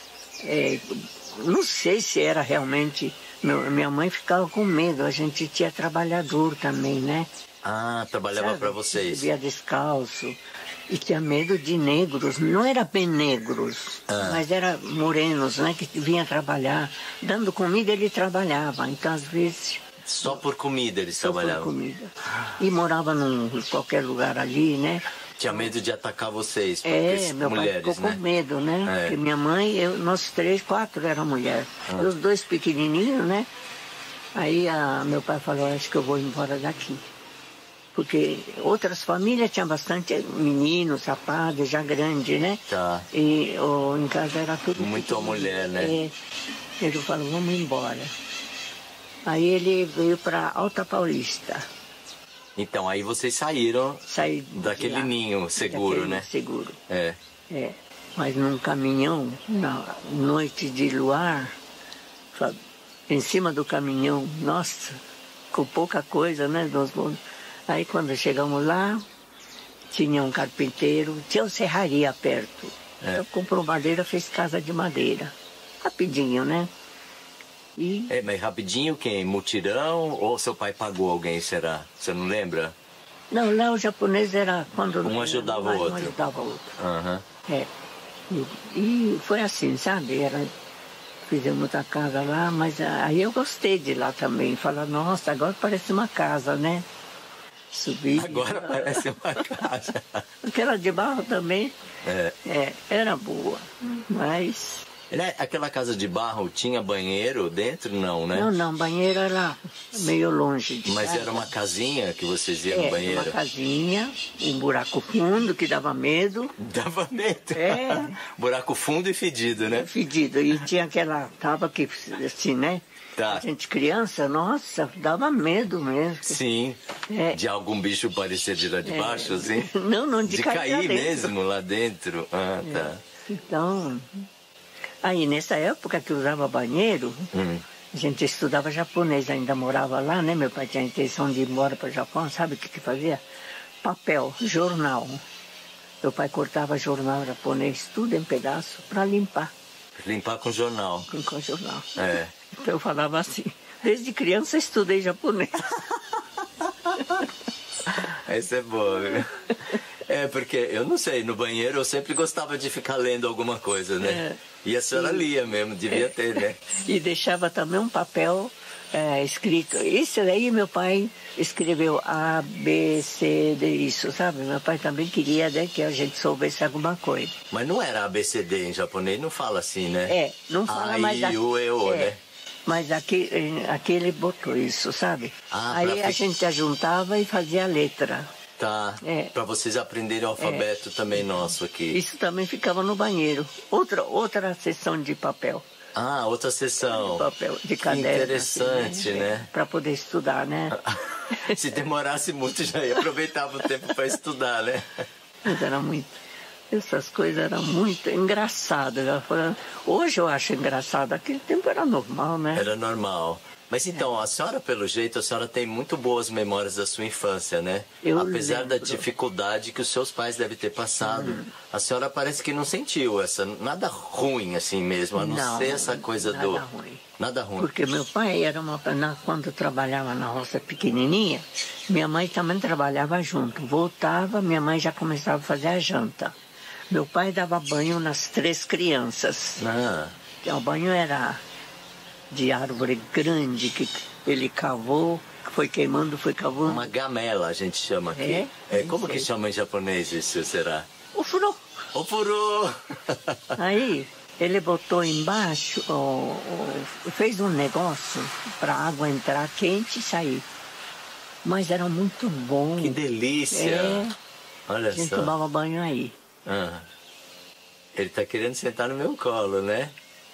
não sei se era realmente... Minha mãe ficava com medo, a gente tinha trabalhador também, né? Ah, trabalhava para vocês. Vivia descalço. E tinha medo de negros, não era bem negros, mas era morenos, né? Que vinham trabalhar. Dando comida, ele trabalhava, então às vezes... Só por comida eles trabalhavam? Só por comida. E morava em qualquer lugar ali, né? Tinha medo de atacar vocês, porque meu mulheres, pai ficou com medo, né? Porque minha mãe, nós 3, 4 eram mulheres. E os 2 pequenininhos, né? Aí meu pai falou, acho que eu vou embora daqui. Porque outras famílias tinham bastante meninos, rapazes, já grandes, né? Tá. E em casa era tudo muito mulher, né? Ele falou, vamos embora. Aí ele veio para Alta Paulista. Então, aí vocês saíram daquele ninho seguro, né? Seguro. Mas num caminhão, na noite de luar, em cima do caminhão, nossa, com pouca coisa, né? Aí quando chegamos lá, tinha um carpinteiro, tinha uma serraria perto. Então comprou madeira, fez casa de madeira. Rapidinho, né? Mas rapidinho quem? Mutirão ou seu pai pagou alguém, será? Você não lembra? Não, lá o japonês era quando... Um ajudava o outro. Um ajudava o outro. E foi assim, sabe? Fizemos a casa lá, mas aí eu gostei de lá também. Falar, nossa, agora parece uma casa, né? Subi. Agora parece uma casa. Aquela de barro também era boa, mas... Aquela casa de barro tinha banheiro dentro? Não, né? Não, banheiro era meio longe. Mas era uma casinha que vocês iam no banheiro? Uma casinha, um buraco fundo que dava medo. Dava medo? Buraco fundo e fedido, né? Fedido. E tinha aquela tábua que, assim, né? A gente criança, nossa, dava medo mesmo. Sim. De algum bicho parecer de lá de baixo, assim? Não, de cair mesmo lá dentro. Ah, tá. Então... Aí, nessa época que usava banheiro, A gente estudava japonês, ainda morava lá, né? Meu pai tinha a intenção de ir embora para o Japão, sabe o que fazia? Papel, jornal. Meu pai cortava jornal japonês, tudo em pedaço, para limpar. Limpar com jornal. Com jornal. É. Então eu falava assim, desde criança estudei japonês. Essa é boa, viu? Porque eu não sei, no banheiro eu sempre gostava de ficar lendo alguma coisa, né? E a senhora lia mesmo, devia ter, né? E deixava também um papel escrito. Isso daí meu pai escreveu A, B, C, D, isso, sabe? Meu pai também queria, né, que a gente soubesse alguma coisa. Mas não era ABCD em japonês, não fala assim, né? Não fala mais I, U, E, O, né? Mas aqui ele botou isso, sabe? Aí a gente ajuntava e fazia a letra. Tá, para vocês aprenderem o alfabeto também nosso aqui. Isso também ficava no banheiro. Outra seção de papel. Ah, outra seção. De papel, de caderno. Interessante, assim, né? Para poder estudar, né? Se demorasse muito, já ia aproveitar o tempo para estudar, né? Mas era muito... Essas coisas eram muito engraçadas. Hoje eu acho engraçado. Aquele tempo era normal, né? Era normal. Mas então, a senhora, pelo jeito, a senhora tem muito boas memórias da sua infância, né? Apesar da dificuldade que os seus pais devem ter passado, a senhora parece que não sentiu nada ruim assim mesmo, a não ser essa coisa nada ruim. Nada ruim. Porque meu pai era quando trabalhava na roça pequenininha, minha mãe também trabalhava junto. Voltava, minha mãe já começava a fazer a janta. Meu pai dava banho nas 3 crianças. O banho era de árvore grande que ele cavou, foi queimando, foi cavando. Uma gamela a gente chama aqui. Como que chama em japonês isso, será? Ofurô. Ofurô! Aí ele botou embaixo, fez um negócio para a água entrar quente e sair. Mas era muito bom. Que delícia! Olha só. A gente tomava banho aí. Ele está querendo sentar no meu colo, né?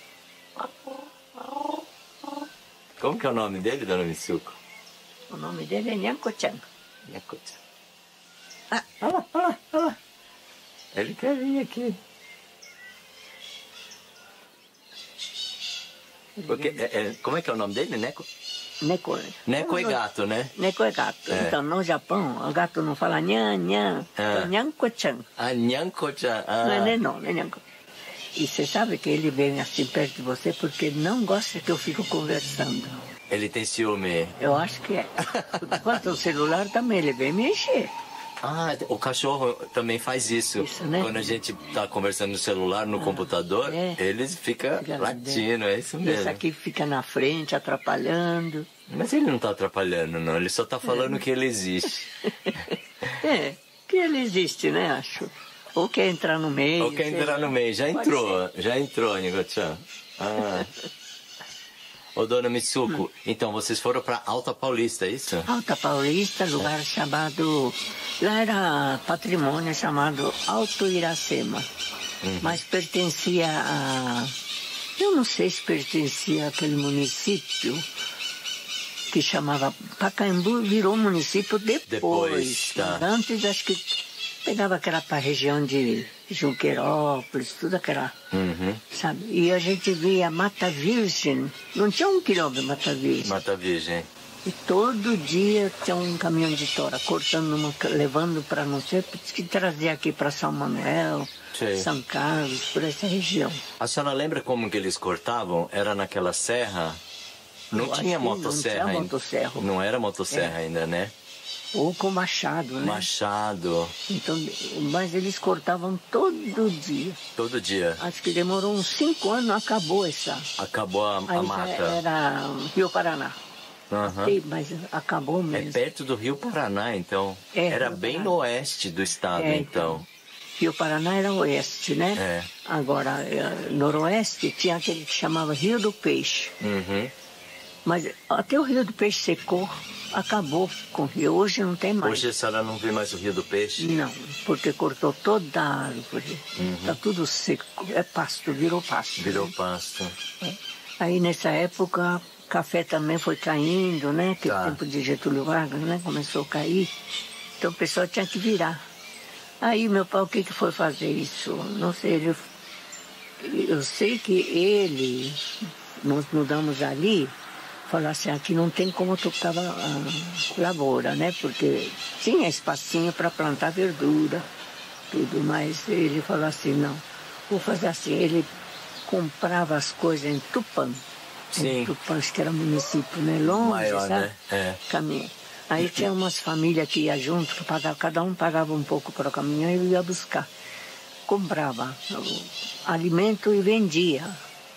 Como que é o nome dele, dona Mitsuko? O nome dele é Nyanko-chan. Nyanko-chan. Olha lá. Ele quer vir aqui. Porque, como é que é o nome dele? Neko? Neko é gato, né? Neko é gato. Então, no Japão, o gato não fala nhan. Então, Nyanko-chan. Nyanko-chan. Não é Nyanko. E você sabe que ele vem assim perto de você porque não gosta que eu fico conversando. Ele tem ciúme? Eu acho que é. Enquanto o celular também, ele vem me encher. O cachorro também faz isso. Né? Quando a gente está conversando no celular, no computador, ele fica latindo, é isso mesmo. Esse aqui fica na frente, atrapalhando. Mas ele não está atrapalhando, não. Ele só está falando que ele existe. Que ele existe, né, acho. Ou quer entrar no meio. Já entrou, Nigo-chan. Ô, dona Mitsuko, então vocês foram para Alta Paulista, é isso? Alta Paulista, lugar chamado... Lá era patrimônio chamado Alto Iracema. Mas pertencia a... Eu não sei se pertencia àquele município que chamava Pacaembu, virou município depois. Antes, acho que pegava aquela para a região de Junqueirópolis, tudo aquela, sabe? E a gente via Mata Virgem, não tinha 1 quilômetro de Mata Virgem. Mata Virgem. E todo dia tinha um caminhão de tora, cortando, levando para não sei, que trazia aqui para São Manuel, São Carlos, por essa região. A senhora lembra como que eles cortavam? Era naquela serra? Não tinha motosserra ainda. Não era motosserra ainda, né? Ou com machado, né? Machado. Então, mas eles cortavam todo dia. Todo dia? Acho que demorou uns 5 anos, acabou essa. Acabou a mata. Era Rio Paraná. Mas acabou mesmo. É perto do Rio Paraná, então. Era bem no oeste do estado, então. Rio Paraná era oeste, né? Agora, noroeste tinha aquele que chamava Rio do Peixe. Mas até o Rio do Peixe secou. Acabou com o rio, hoje não tem mais. Hoje a senhora não vê mais o Rio do Peixe? Não, porque cortou toda a árvore. Está tudo seco, é pasto, virou pasto. Virou pasto. Aí nessa época, café também foi caindo, né? Que o tempo de Getúlio Vargas, né? Começou a cair. Então o pessoal tinha que virar. Aí meu pai, o que foi fazer isso? Não sei, eu sei que nós mudamos ali falou assim, aqui não tem como tocar a lavoura, né? Porque tinha espacinho para plantar verdura, tudo, mas ele falou assim, não, vou fazer assim, ele comprava as coisas em Tupã. Sim. Em Tupã, acho que era município, né? Longe, maior, sabe? né? É. Caminho. Aí tinha umas famílias que iam junto, que pagava, cada um pagava um pouco para o caminhão e ia buscar. Comprava alimento e vendia.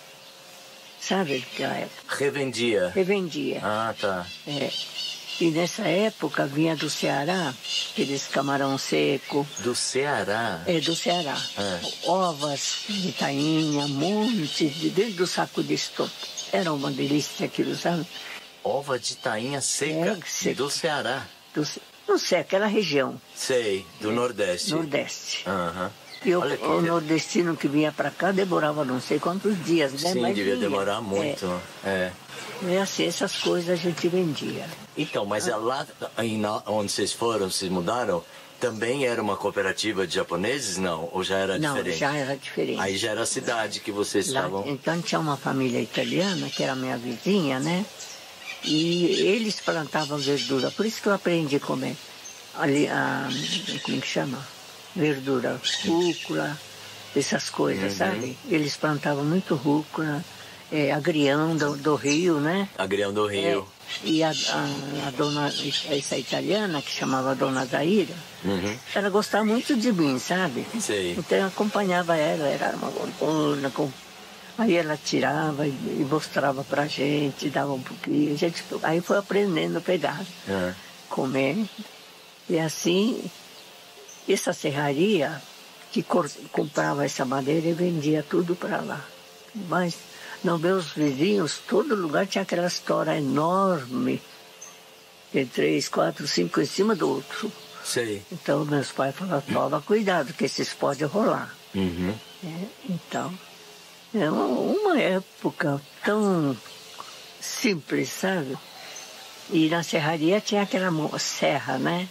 Sabe aquela época? Revendia. Revendia. Ah, tá. É. E nessa época vinha do Ceará, aqueles camarão seco. Do Ceará? É, do Ceará. Ovas de tainha, um monte, dentro do saco de estopa. Era uma delícia aquilo, sabe? Ova de tainha seca, seca. do Ceará? Não sei, aquela região. Sei, do Nordeste. Nordeste. Aham. E o nordestino que vinha para cá demorava não sei quantos dias, né? Sim, mas devia vinha. demorar muito. É. E assim, essas coisas a gente vendia. Então, mas lá onde vocês foram, vocês mudaram, também era uma cooperativa de japoneses, não? Ou já era diferente? Não, já era diferente. Aí já era a cidade que vocês Lá, estavam... então tinha uma família italiana, que era minha vizinha, né? E eles plantavam verdura, por isso que eu aprendi a comer. Ali, como que chama? Verdura, rúcula, essas coisas, sabe? Eles plantavam muito rúcula, agrião do rio, né? Agrião do Rio. E a dona, essa italiana, que chamava Dona Zaira, ela gostava muito de mim, sabe? Sei. Então eu acompanhava ela, era uma bombona, aí ela tirava e mostrava pra gente, dava um pouquinho, aí foi aprendendo a pegar, comer, e assim... Essa serraria que comprava essa madeira e vendia tudo para lá. Mas nos meus vizinhos, todo lugar tinha aquela história enorme, de 3, 4, 5 em cima do outro. Sei. Então meus pais falavam, toma cuidado, que esses podem rolar. Então, é uma época tão simples, sabe? E na serraria tinha aquela serra, né?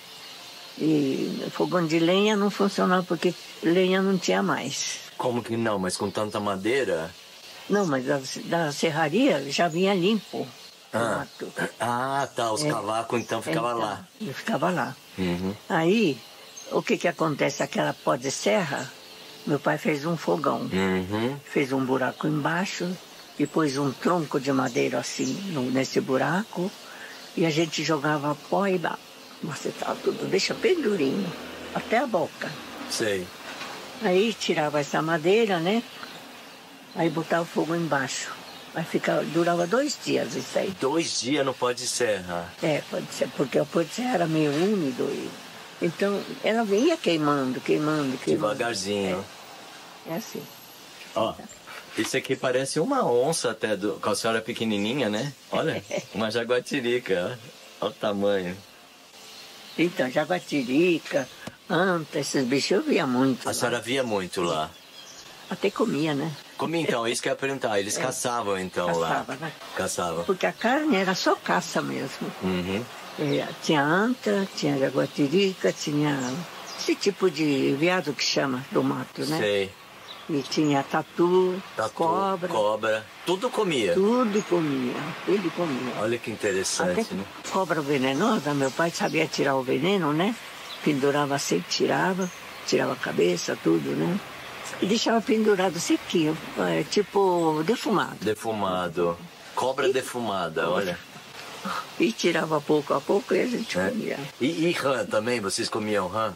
E fogão de lenha não funcionava porque lenha não tinha mais. Como que não? Mas com tanta madeira? Não, mas da serraria já vinha limpo o mato. Ah, tá. Os cavacos então ficavam lá. Ele ficava lá. Aí, o que acontece? Aquela pó de serra, meu pai fez um fogão. Fez um buraco embaixo e pôs um tronco de madeira assim nesse buraco e a gente jogava pó e macetava tudo, deixa bem durinho, até a boca. Sei. Aí tirava essa madeira, né? Aí botava o fogo embaixo. Aí durava 2 dias isso aí. 2 dias no pó de serra? Pode ser, porque o pó de serra era meio úmido. Então ela vinha queimando. Devagarzinho. É assim. Ó, isso aqui parece uma onça até, com a senhora pequenininha, né? Olha, uma jaguatirica, olha o tamanho. Então, jaguatirica, anta, esses bichos eu via muito. A senhora via muito lá? Até comia, né? Comia então, isso que eu ia perguntar. Eles caçavam então lá? Né? Caçavam. Porque a carne era só caça mesmo. Tinha anta, tinha jaguatirica, tinha esse tipo de veado que chama do mato, né? Sei. E tinha tatu, cobra. Tudo comia? Tudo comia. Olha que interessante, até né? Cobra venenosa, meu pai sabia tirar o veneno, né? Pendurava assim, tirava a cabeça, tudo, né? E deixava pendurado sequinho, tipo defumado. Defumado. Cobra defumada, olha. E tirava pouco a pouco e a gente comia. E rã também? Vocês comiam rã?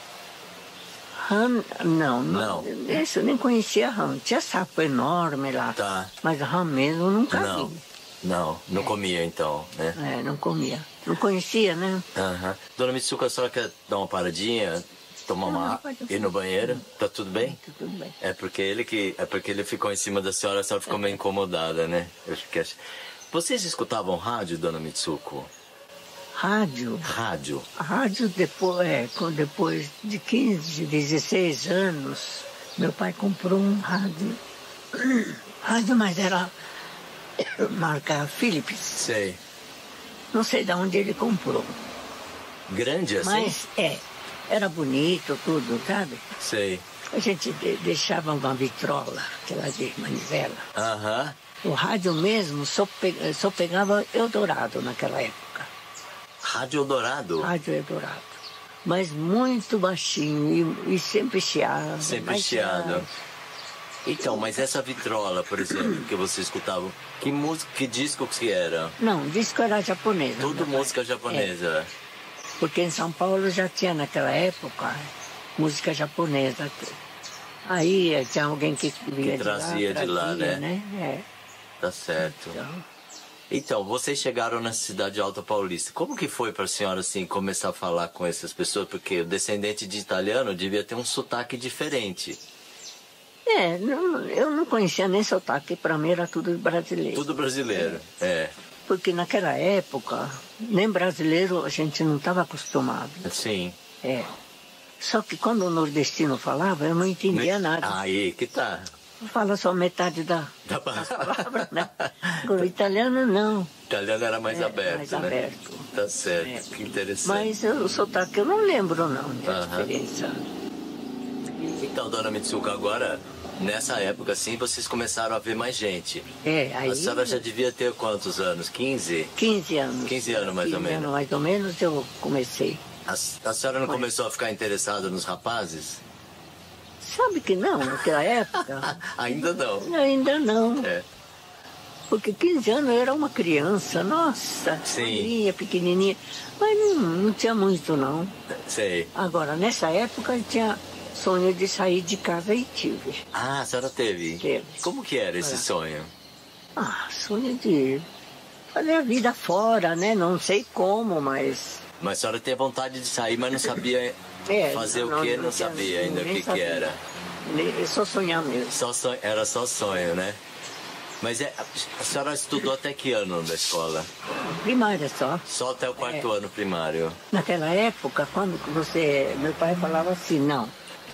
Rã, não. Isso, eu nem conhecia rã. Tinha sapo enorme lá. Tá. Mas rã mesmo eu nunca vi. Não comia então, né? Não comia. Não conhecia, né? Dona Mitsuko, a senhora quer dar uma paradinha? Tomar uma água? Ir no banheiro? Tá tudo bem? Tá tudo bem. É porque ele ficou em cima da senhora, a senhora ficou meio incomodada, né? Vocês escutavam rádio, Dona Mitsuko? Rádio? Rádio depois de 15, 16 anos, meu pai comprou um rádio. Rádio, mas era marca Philips. Sei. Não sei de onde ele comprou. Grande assim? Mas era bonito tudo, sabe? Sei. A gente deixava uma vitrola, aquela de manivela. O rádio mesmo só pegava Eldorado naquela época. Rádio Eldorado? Rádio Eldorado. Mas muito baixinho e sempre chiado. Sempre chiado. Então, mas essa vitrola, por exemplo, que você escutava, que música, que disco que era? Não, disco era japonês. Tudo música japonesa. Porque em São Paulo já tinha naquela época música japonesa. Aí tinha alguém que vinha trazia de lá, né? Tá certo. Então, vocês chegaram na cidade de Alta Paulista. Como que foi para a senhora assim começar a falar com essas pessoas? Porque o descendente de italiano devia ter um sotaque diferente. Eu não conhecia nem sotaque, para mim era tudo brasileiro. Tudo brasileiro, Porque naquela época, nem brasileiro a gente não estava acostumado. Sim. Só que quando o nordestino falava, eu não entendia nada. Aí que tá. Fala só metade das palavras, né? O italiano não. O italiano era mais aberto, mais né? aberto. Tá certo, que interessante. Mas o sotaque eu não lembro não, da diferença. Então, dona Mitsuko, agora, nessa época, assim, vocês começaram a ver mais gente. Aí... A senhora já devia ter quantos anos? 15? 15 anos. 15 anos, mais ou menos. 15 anos, mais ou menos, eu comecei. A senhora não começou a ficar interessada nos rapazes? Sabe que não, naquela época. Ainda não? Ainda não. Porque 15 anos eu era uma criança, nossa, pequenininha. Mas não tinha muito, não. Sei. Agora, nessa época, eu tinha sonho de sair de casa e tive. Ah, a senhora teve? Teve. Como que era esse sonho? Sonho de fazer a vida fora, né? Não sei como, mas... Mas a senhora tem vontade de sair, mas não sabia fazer o que, não sabia ainda o que era. É só sonhar mesmo. Era só sonho, né? Mas a senhora estudou até que ano da escola? Primária só. Só até o quarto ano primário? Naquela época, quando meu pai falava assim, não,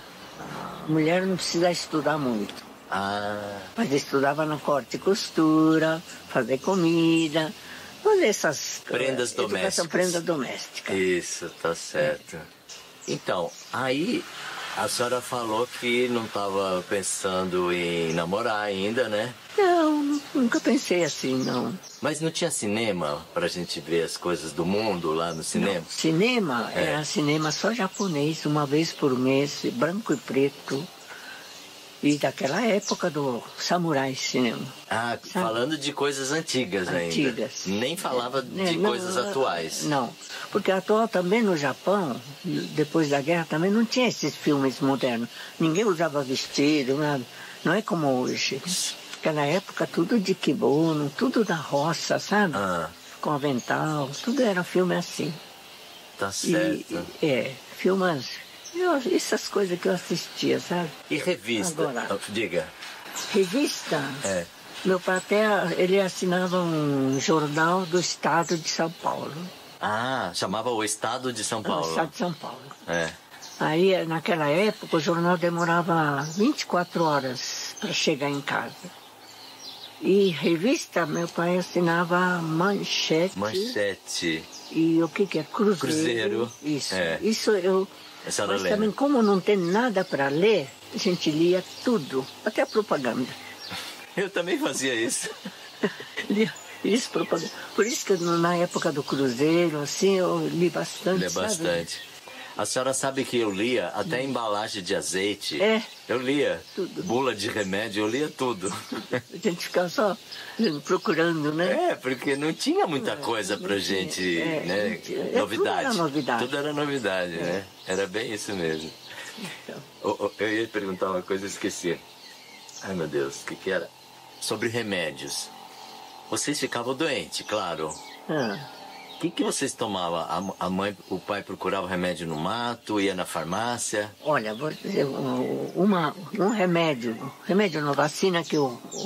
a mulher não precisa estudar muito. Mas estudava na corte e costura, fazer comida, fazer essas... Prendas domésticas. Prenda doméstica. Isso, tá certo. Então, aí a senhora falou que não estava pensando em namorar ainda, né? Não, nunca pensei assim, não. Mas não tinha cinema pra gente ver as coisas do mundo lá no cinema? Não, cinema era cinema só japonês, uma vez por mês, branco e preto. E daquela época do samurai cinema. Falando de coisas antigas ainda. Nem falava de coisas atuais. Não, porque atual também no Japão, depois da guerra, também não tinha esses filmes modernos. Ninguém usava vestido, nada. Não é como hoje. Naquela época tudo de kimono, tudo da roça, sabe? Com avental, tudo era filme assim. Tá certo. Filmes... essas coisas que eu assistia, sabe? E revista? Agora, diga. Revista? Meu pai ele assinava um jornal do Estado de São Paulo. Chamava o Estado de São Paulo. O Estado de São Paulo. Aí, naquela época, o jornal demorava 24 horas para chegar em casa. E revista, meu pai assinava Manchete. Manchete. E o que é? Cruzeiro. Isso. Isso eu... Mas também, como não tem nada para ler, a gente lia tudo, até a propaganda. Eu também fazia isso. Lia isso, propaganda. Por isso que na época do Cruzeiro, assim, eu li bastante. Li bastante. A senhora sabe que eu lia até embalagem de azeite. Eu lia. Tudo. Bula de remédio, eu lia tudo. A gente ficava só procurando, né? Porque não tinha muita coisa pra gente, né? Novidade. Tudo era novidade. Tudo era novidade, né? Era bem isso mesmo. Então. Eu ia perguntar uma coisa e esqueci. Ai, meu Deus, o que era? Sobre remédios. Vocês ficavam doentes, claro. O que vocês tomavam? O pai procurava remédio no mato, ia na farmácia? Olha, vou dizer, um remédio na vacina que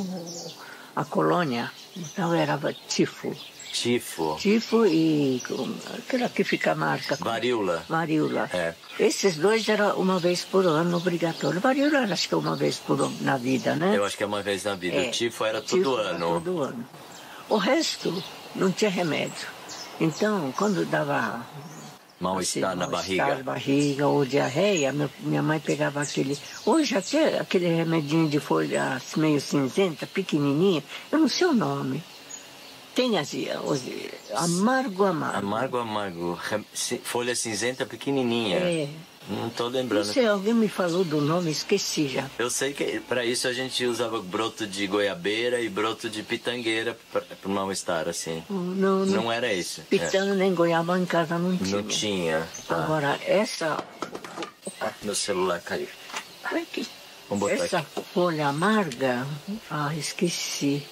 a colônia, então era tifo. Tifo? Tifo e aquela que fica a marca. Varíola? Varíola. Esses dois era uma vez por ano obrigatório. Varíola era acho que uma vez na vida, né? Eu acho que é uma vez na vida. O tifo era todo ano. Todo ano. O resto não tinha remédio. Então, quando dava Mal-estar na barriga. Mal-estar, barriga ou diarreia, minha mãe pegava aquele... Hoje até aquele remedinho de folha meio cinzenta, pequenininha, eu não sei o nome. Tem amargo. Amargo. Folha cinzenta pequenininha. É. Não estou lembrando. Não sei, alguém me falou do nome, esqueci já. Eu sei que para isso a gente usava broto de goiabeira e broto de pitangueira para o mal-estar, assim. Não era isso. Pitanga nem goiaba em casa não tinha. Não tinha. Tá. Agora, essa... Meu celular caiu. Vamos botar essa aqui. folha amarga, esqueci.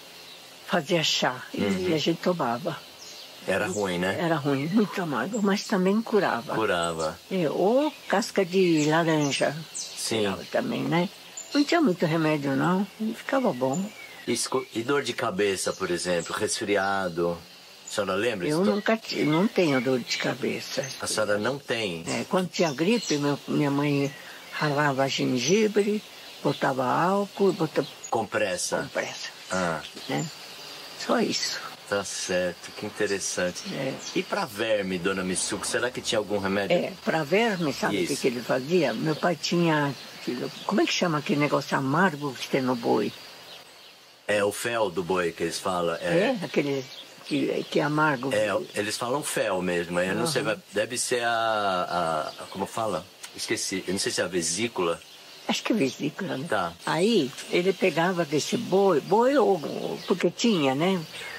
Fazia chá e a gente tomava. Era ruim, né? Era ruim, muito amargo, mas também curava. Curava. Ou casca de laranja. Sim. Curava também, né? Não tinha muito remédio, não. Ficava bom. E dor de cabeça, por exemplo, resfriado. A senhora lembra? Eu não tenho dor de cabeça. A senhora não tem? Quando tinha gripe, minha mãe ralava gengibre, botava álcool, botava... Compressa. Né? Só isso. Tá certo, que interessante. E para verme, dona Missuko, será que tinha algum remédio? Para verme, sabe o que ele fazia? Meu pai tinha, como é que chama aquele negócio amargo que tem no boi? É o fel do boi que eles falam. Aquele que é amargo. Eles falam fel mesmo, eu não sei, deve ser como fala? Esqueci, eu não sei se é a vesícula. Acho que é vesícula, né? Tá. Aí ele pegava desse boi ou porque tinha, né?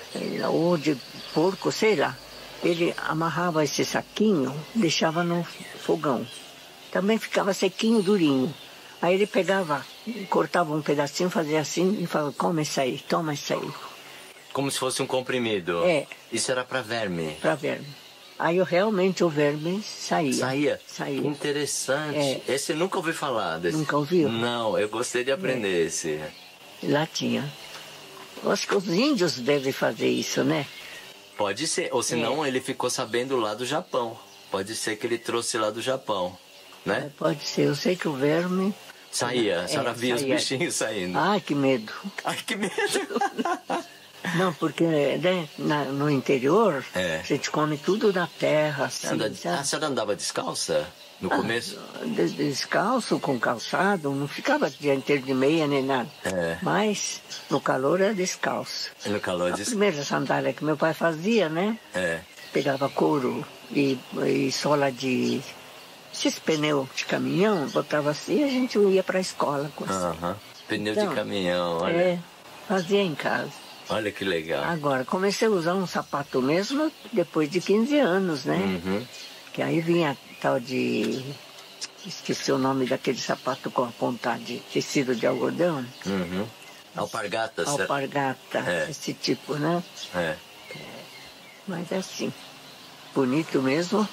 Ou de porco, sei lá. Ele amarrava esse saquinho, deixava no fogão. Também ficava sequinho, durinho. Aí ele pegava, cortava um pedacinho, fazia assim e falava, come isso aí, toma isso aí. Como se fosse um comprimido? Isso era para verme? Para verme. Aí realmente o verme saía. Saía? Que interessante. Esse eu nunca ouvi falar desse. Nunca ouviu? Não, eu gostei de aprender esse. Lá tinha. Eu acho que os índios devem fazer isso, né? Pode ser, ou senão ele ficou sabendo lá do Japão. Pode ser que ele trouxe lá do Japão, né? Pode ser, eu sei que o verme... Saía, a senhora via os bichinhos saindo. Ai, que medo. Ai, que medo. Não, porque né, no interior, a gente come tudo da terra. Assim, a senhora andava descalça no começo? Descalço, com calçado, não ficava o dia inteiro de meia nem nada. Mas no calor era descalço. No calor descalço. A primeira sandália que meu pai fazia, né? Pegava couro e sola de... esses pneus de caminhão, botava assim e a gente ia para a escola com isso. Pneu de caminhão, olha. Fazia em casa. Olha que legal. Agora, comecei a usar um sapato mesmo depois de 15 anos, né? Que aí vinha tal de... esqueci o nome daquele sapato com a ponta de tecido de algodão. Alpargata. Alpargata, esse tipo, né? Mas é assim, bonito mesmo.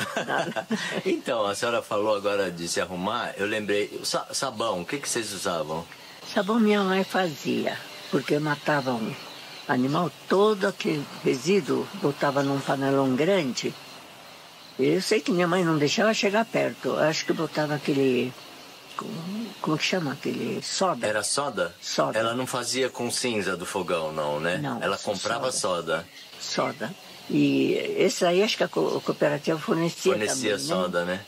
Então, a senhora falou agora de se arrumar, eu lembrei, sabão, o que vocês usavam? Sabão minha mãe fazia, porque matava um animal, todo aquele resíduo, botava num panelão grande. Eu sei que minha mãe não deixava chegar perto, eu acho que botava aquele... como que chama aquele? Soda. Era soda? Soda. Ela não fazia com cinza do fogão, não, né? Não. Ela comprava soda. Soda. E esse aí acho que a cooperativa fornecia também, soda, né?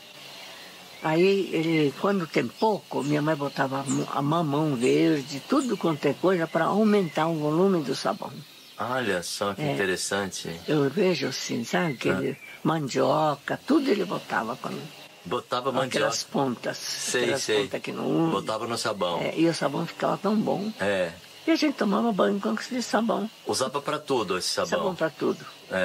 Aí, quando tem pouco, minha mãe botava a mamão verde, tudo quanto é coisa para aumentar o volume do sabão. Olha só que interessante. Eu vejo assim, sabe? Mandioca, tudo ele botava quando... Botava mandioca. Aquelas pontas. Sei. Pontas que não... Botava no sabão. E o sabão ficava tão bom. E a gente tomava banho com esse sabão. Usava para tudo esse sabão? Sabão para tudo.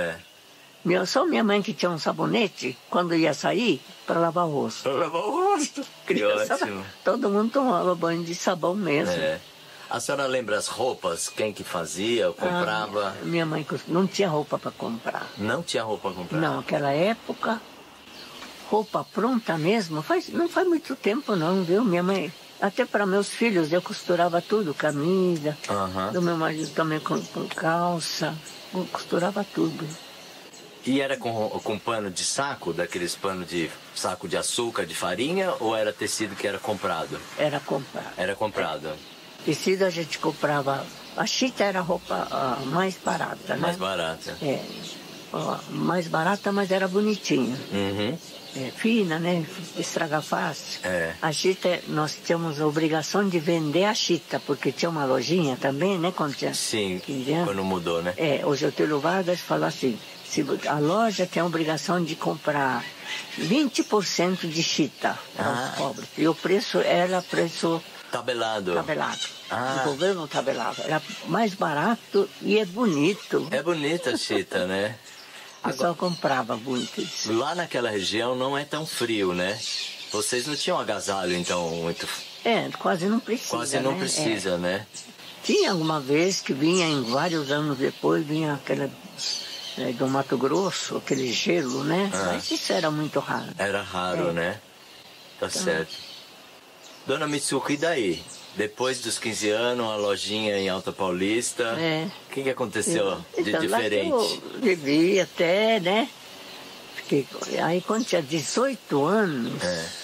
Só minha mãe que tinha um sabonete, quando ia sair, para lavar o rosto. Para lavar o rosto? Que ótimo. Todo mundo tomava banho de sabão mesmo. A senhora lembra as roupas? Quem que fazia, comprava? Minha mãe não tinha roupa para comprar. Não tinha roupa para comprar? Não, naquela época, roupa pronta mesmo, não faz muito tempo não, viu? Minha mãe, até para meus filhos, eu costurava tudo, camisa, do meu marido também com calça, eu costurava tudo. E era com pano de saco, daqueles panos de saco de açúcar, de farinha, ou era tecido que era comprado? Era comprado. Era comprado. Tecido a gente comprava, a chita era a roupa mais barata, né? Mais barata. ó, mais barata, mas era bonitinha. Uhum. Fina, né? Estraga fácil. É. A chita, nós tínhamos a obrigação de vender a chita, porque tinha uma lojinha também, né? Quando tinha Sim, 15 anos. quando mudou, né? O Getúlio Vargas falou assim, a loja tem a obrigação de comprar 20% de chita aos pobres. E o preço era preço... Tabelado. O governo tabelava. Era mais barato e é bonito. É bonita a chita, né? O pessoal comprava muito isso. Lá naquela região não é tão frio, né? Vocês não tinham agasalho, então, muito... Quase não precisa, Quase não precisa, né? Tinha alguma vez que vinha, em vários anos depois, vinha aquela... do Mato Grosso, aquele gelo, né? Mas isso era muito raro. Era raro, né? Tá certo. Dona Mitsuko, e daí? Depois dos 15 anos, a lojinha em Alta Paulista, o que aconteceu de diferente? Lá que eu vivi até, né? Aí quando tinha 18 anos,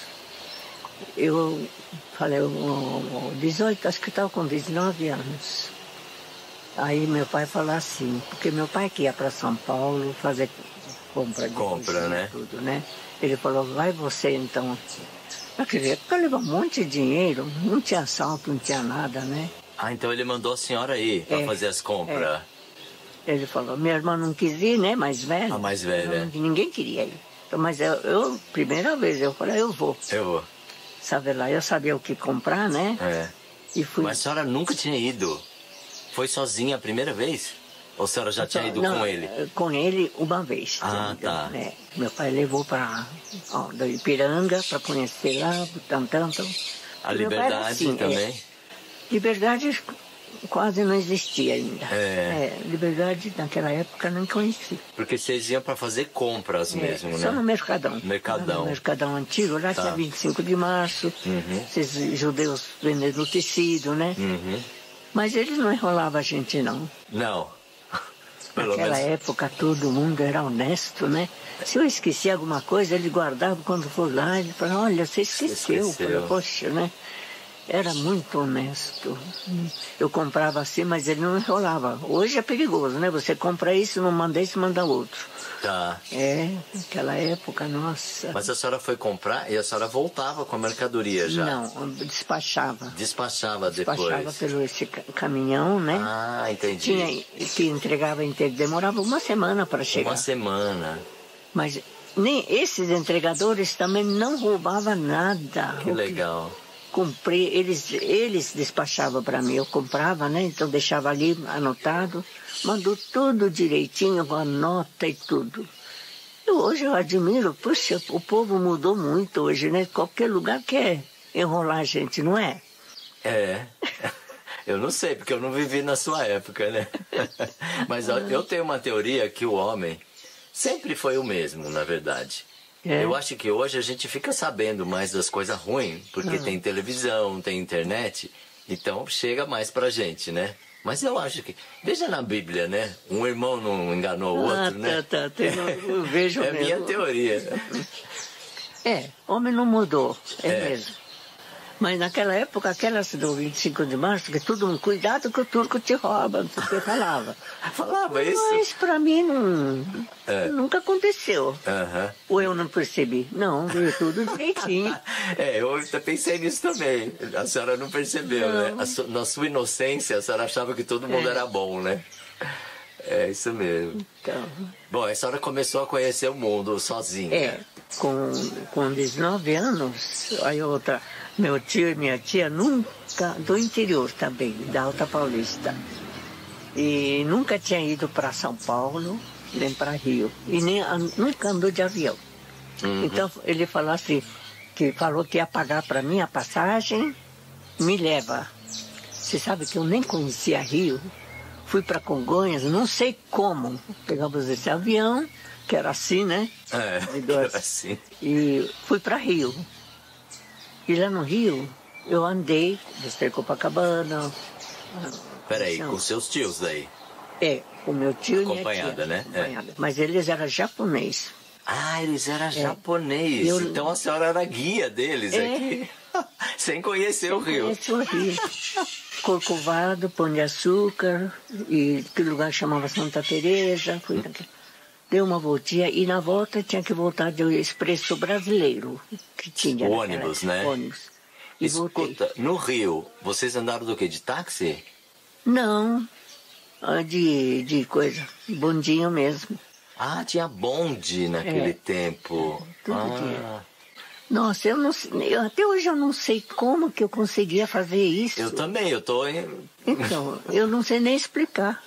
eu falei, 18, acho que estava com 19 anos. Aí meu pai falou assim, porque meu pai que ia para São Paulo fazer compra, né? Tudo, né? Ele falou, vai você então. Naquela época eu levava um monte de dinheiro, não tinha assalto, não tinha nada, né? Então ele mandou a senhora ir para fazer as compras. Ele falou, minha irmã não quis ir, né? Mais velha. A mais velha. Ninguém queria ir. Então, mas eu, primeira vez, eu falei, eu vou. Eu vou. Sabe lá, eu sabia o que comprar, né? E fui. Mas a senhora nunca tinha ido? Foi sozinha a primeira vez? Ou a senhora já tinha ido com ele? Com ele uma vez. Tá. Meu pai levou para da Ipiranga para conhecer lá, tanto. A Liberdade assim, também? Liberdade quase não existia ainda. Liberdade naquela época não conhecia. Porque vocês iam para fazer compras mesmo, né? Só no Mercadão. Mercadão. No Mercadão antigo, lá tinha 25 de março, esses judeus vendendo tecido, né? Mas eles não enrolavam a gente, não. Não. Naquela época todo mundo era honesto, né? Se eu esqueci alguma coisa, ele guardava quando for lá, ele falava, olha, você esqueceu. Eu falei, poxa, né? Era muito honesto. Eu comprava assim, mas ele não enrolava. Hoje é perigoso, né? Você compra isso, não manda isso, manda outro. Tá. Naquela época, nossa. Mas a senhora foi comprar e a senhora voltava com a mercadoria já? Não, despachava. Despachava depois? Despachava pelo esse caminhão, né? Entendi. Que entregava inteiro. Demorava uma semana para chegar. Uma semana. Mas nem esses entregadores também não roubavam nada. Que legal. Comprei, eles despachavam para mim, eu comprava, né? Então deixava ali anotado, mandou tudo direitinho, com a nota e tudo. E hoje eu admiro, puxa, o povo mudou muito hoje, né? Qualquer lugar quer enrolar a gente, não é? Eu não sei, porque eu não vivi na sua época, né? Mas eu tenho uma teoria que o homem sempre foi o mesmo, na verdade. Eu acho que hoje a gente fica sabendo mais das coisas ruins, porque tem televisão, tem internet, então chega mais pra gente, né? Mas eu acho que... Veja na Bíblia, né? Um irmão não enganou o outro, né? Eu vejo mesmo. É minha teoria. Homem não mudou, mesmo. Mas naquela época, aquelas do 25 de março, que todo mundo, cuidado que o turco te rouba, não sei o que falava. Falava isso? Mas pra mim nunca aconteceu. Ou eu não percebi? Não, veio tudo direitinho. Eu pensei nisso também. A senhora não percebeu, né? Na sua inocência, a senhora achava que todo mundo era bom, né? É isso mesmo. Então, bom, a senhora começou a conhecer o mundo sozinha. Com 19 anos, aí outra... Meu tio e minha tia nunca, do interior também, da Alta Paulista. E nunca tinha ido para São Paulo, nem para Rio. E nunca andou de avião. Então ele falou assim, falou que ia pagar para mim a passagem, me leva. Você sabe que eu nem conhecia Rio. Fui para Congonhas, não sei como. Pegamos esse avião, que era assim, né? Era assim. E fui para Rio. E lá no Rio, eu andei, visitei Copacabana. Peraí, com seus tios daí? Com meu tio e minha tia. Acompanhada, né? Mas eles eram japoneses. Eles eram japoneses. Então a senhora era guia deles aqui. Sem conhecer o Rio. Conheci o Rio. Corcovado, Pão de Açúcar, e que lugar chamava Santa Teresa. dei uma voltinha e na volta tinha que voltar de Expresso Brasileiro, que tinha o ônibus, né? Ônibus. E Escuta, voltei. no Rio, vocês andaram do quê? De táxi? Não, de coisa, bondinho mesmo. Ah, tinha bonde naquele tempo. Tudo tinha. Nossa, até hoje eu não sei como que eu conseguia fazer isso. Eu também, eu tô... Então, eu não sei nem explicar.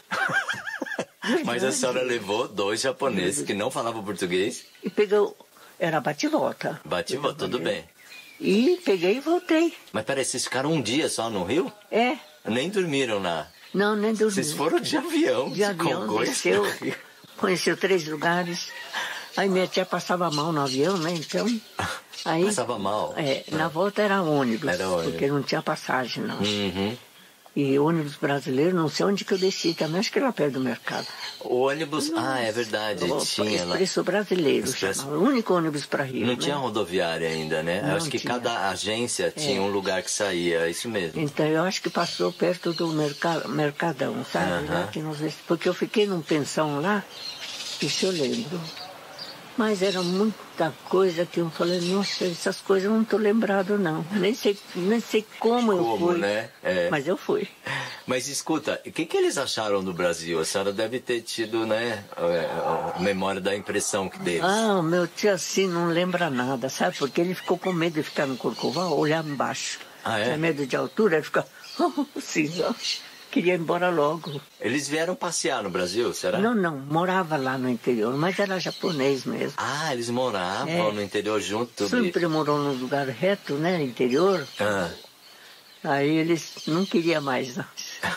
Mas a senhora levou 2 japoneses que não falavam português? E pegou, era bate-volta. Bate-volta, tudo bem. E peguei e voltei. Mas peraí, vocês ficaram um dia só no Rio? É. Nem dormiram lá? Não, nem dormi. Vocês foram de avião? De avião, desceu, conheceu 3 lugares. Aí minha tia passava mal no avião, né? Então... Aí, passava mal? Na volta era ônibus, porque não tinha passagem, não. Uhum. E ônibus brasileiro, não sei onde que eu desci também, acho que lá perto do mercado. O ônibus, é verdade, tinha lá. Expresso Brasileiro, chamava, o único ônibus para Rio. Não né? tinha rodoviária ainda, né? Eu acho que cada agência tinha um lugar que saía, é isso mesmo. Então eu acho que passou perto do Mercadão, sabe? Lá que porque eu fiquei num pensão lá, isso eu lembro. Mas era muita coisa que eu falei, nossa, essas coisas eu não estou lembrado não. Nem sei como eu fui. Né? Mas eu fui. Mas escuta, o que eles acharam do Brasil? A senhora deve ter tido, né, a memória da impressão que deles. Ah, o meu tio assim não lembra nada, sabe? Porque ele ficou com medo de ficar no Corcovado, olhar embaixo. Ah, é? Tinha medo de altura, ele ficava assim, ó. Queria ir embora logo. Eles vieram passear no Brasil, será? Não, morava lá no interior, mas era japonês mesmo. Ah, eles moravam no interior junto? Sempre morou num lugar reto, né, interior. Aí eles não queriam mais, não.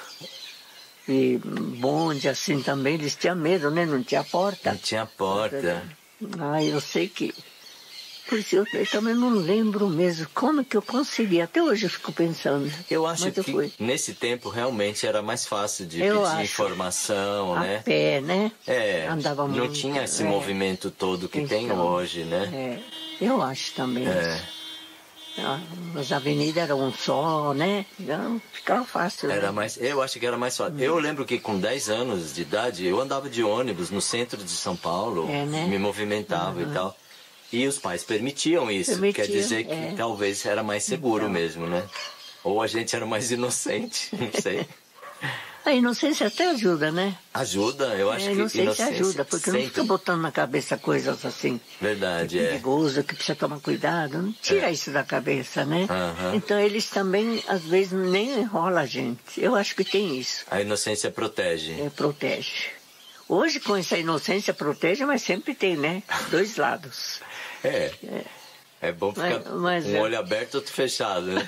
E bonde assim também, eles tinham medo, né, não tinha porta. Não tinha porta. Ah, eu sei que... Por isso eu também não lembro mesmo como que eu consegui. Até hoje eu fico pensando. Eu acho que nesse tempo realmente era mais fácil de pedir informação, né? A pé, né? Andava muito. Não tinha esse movimento todo que tem hoje, né? Eu acho também isso. As avenidas eram só, né? Então ficava fácil. Era mais, eu acho que era mais fácil. Eu lembro que com 10 anos de idade eu andava de ônibus no centro de São Paulo, né? me movimentava e tal. E os pais permitiam isso. Quer dizer que talvez era mais seguro mesmo, né? Ou a gente era mais inocente, não sei. A inocência até ajuda, né? Ajuda, eu acho que inocência ajuda, porque não fica botando na cabeça coisas assim. Verdade, que é perigoso, que precisa tomar cuidado. Não tira isso da cabeça, né? Então eles também, às vezes, nem enrolam a gente. Eu acho que tem isso. A inocência protege. Protege. Hoje, com essa inocência, protege, mas sempre tem, né? 2 lados. É bom ficar um olho aberto e outro fechado, né?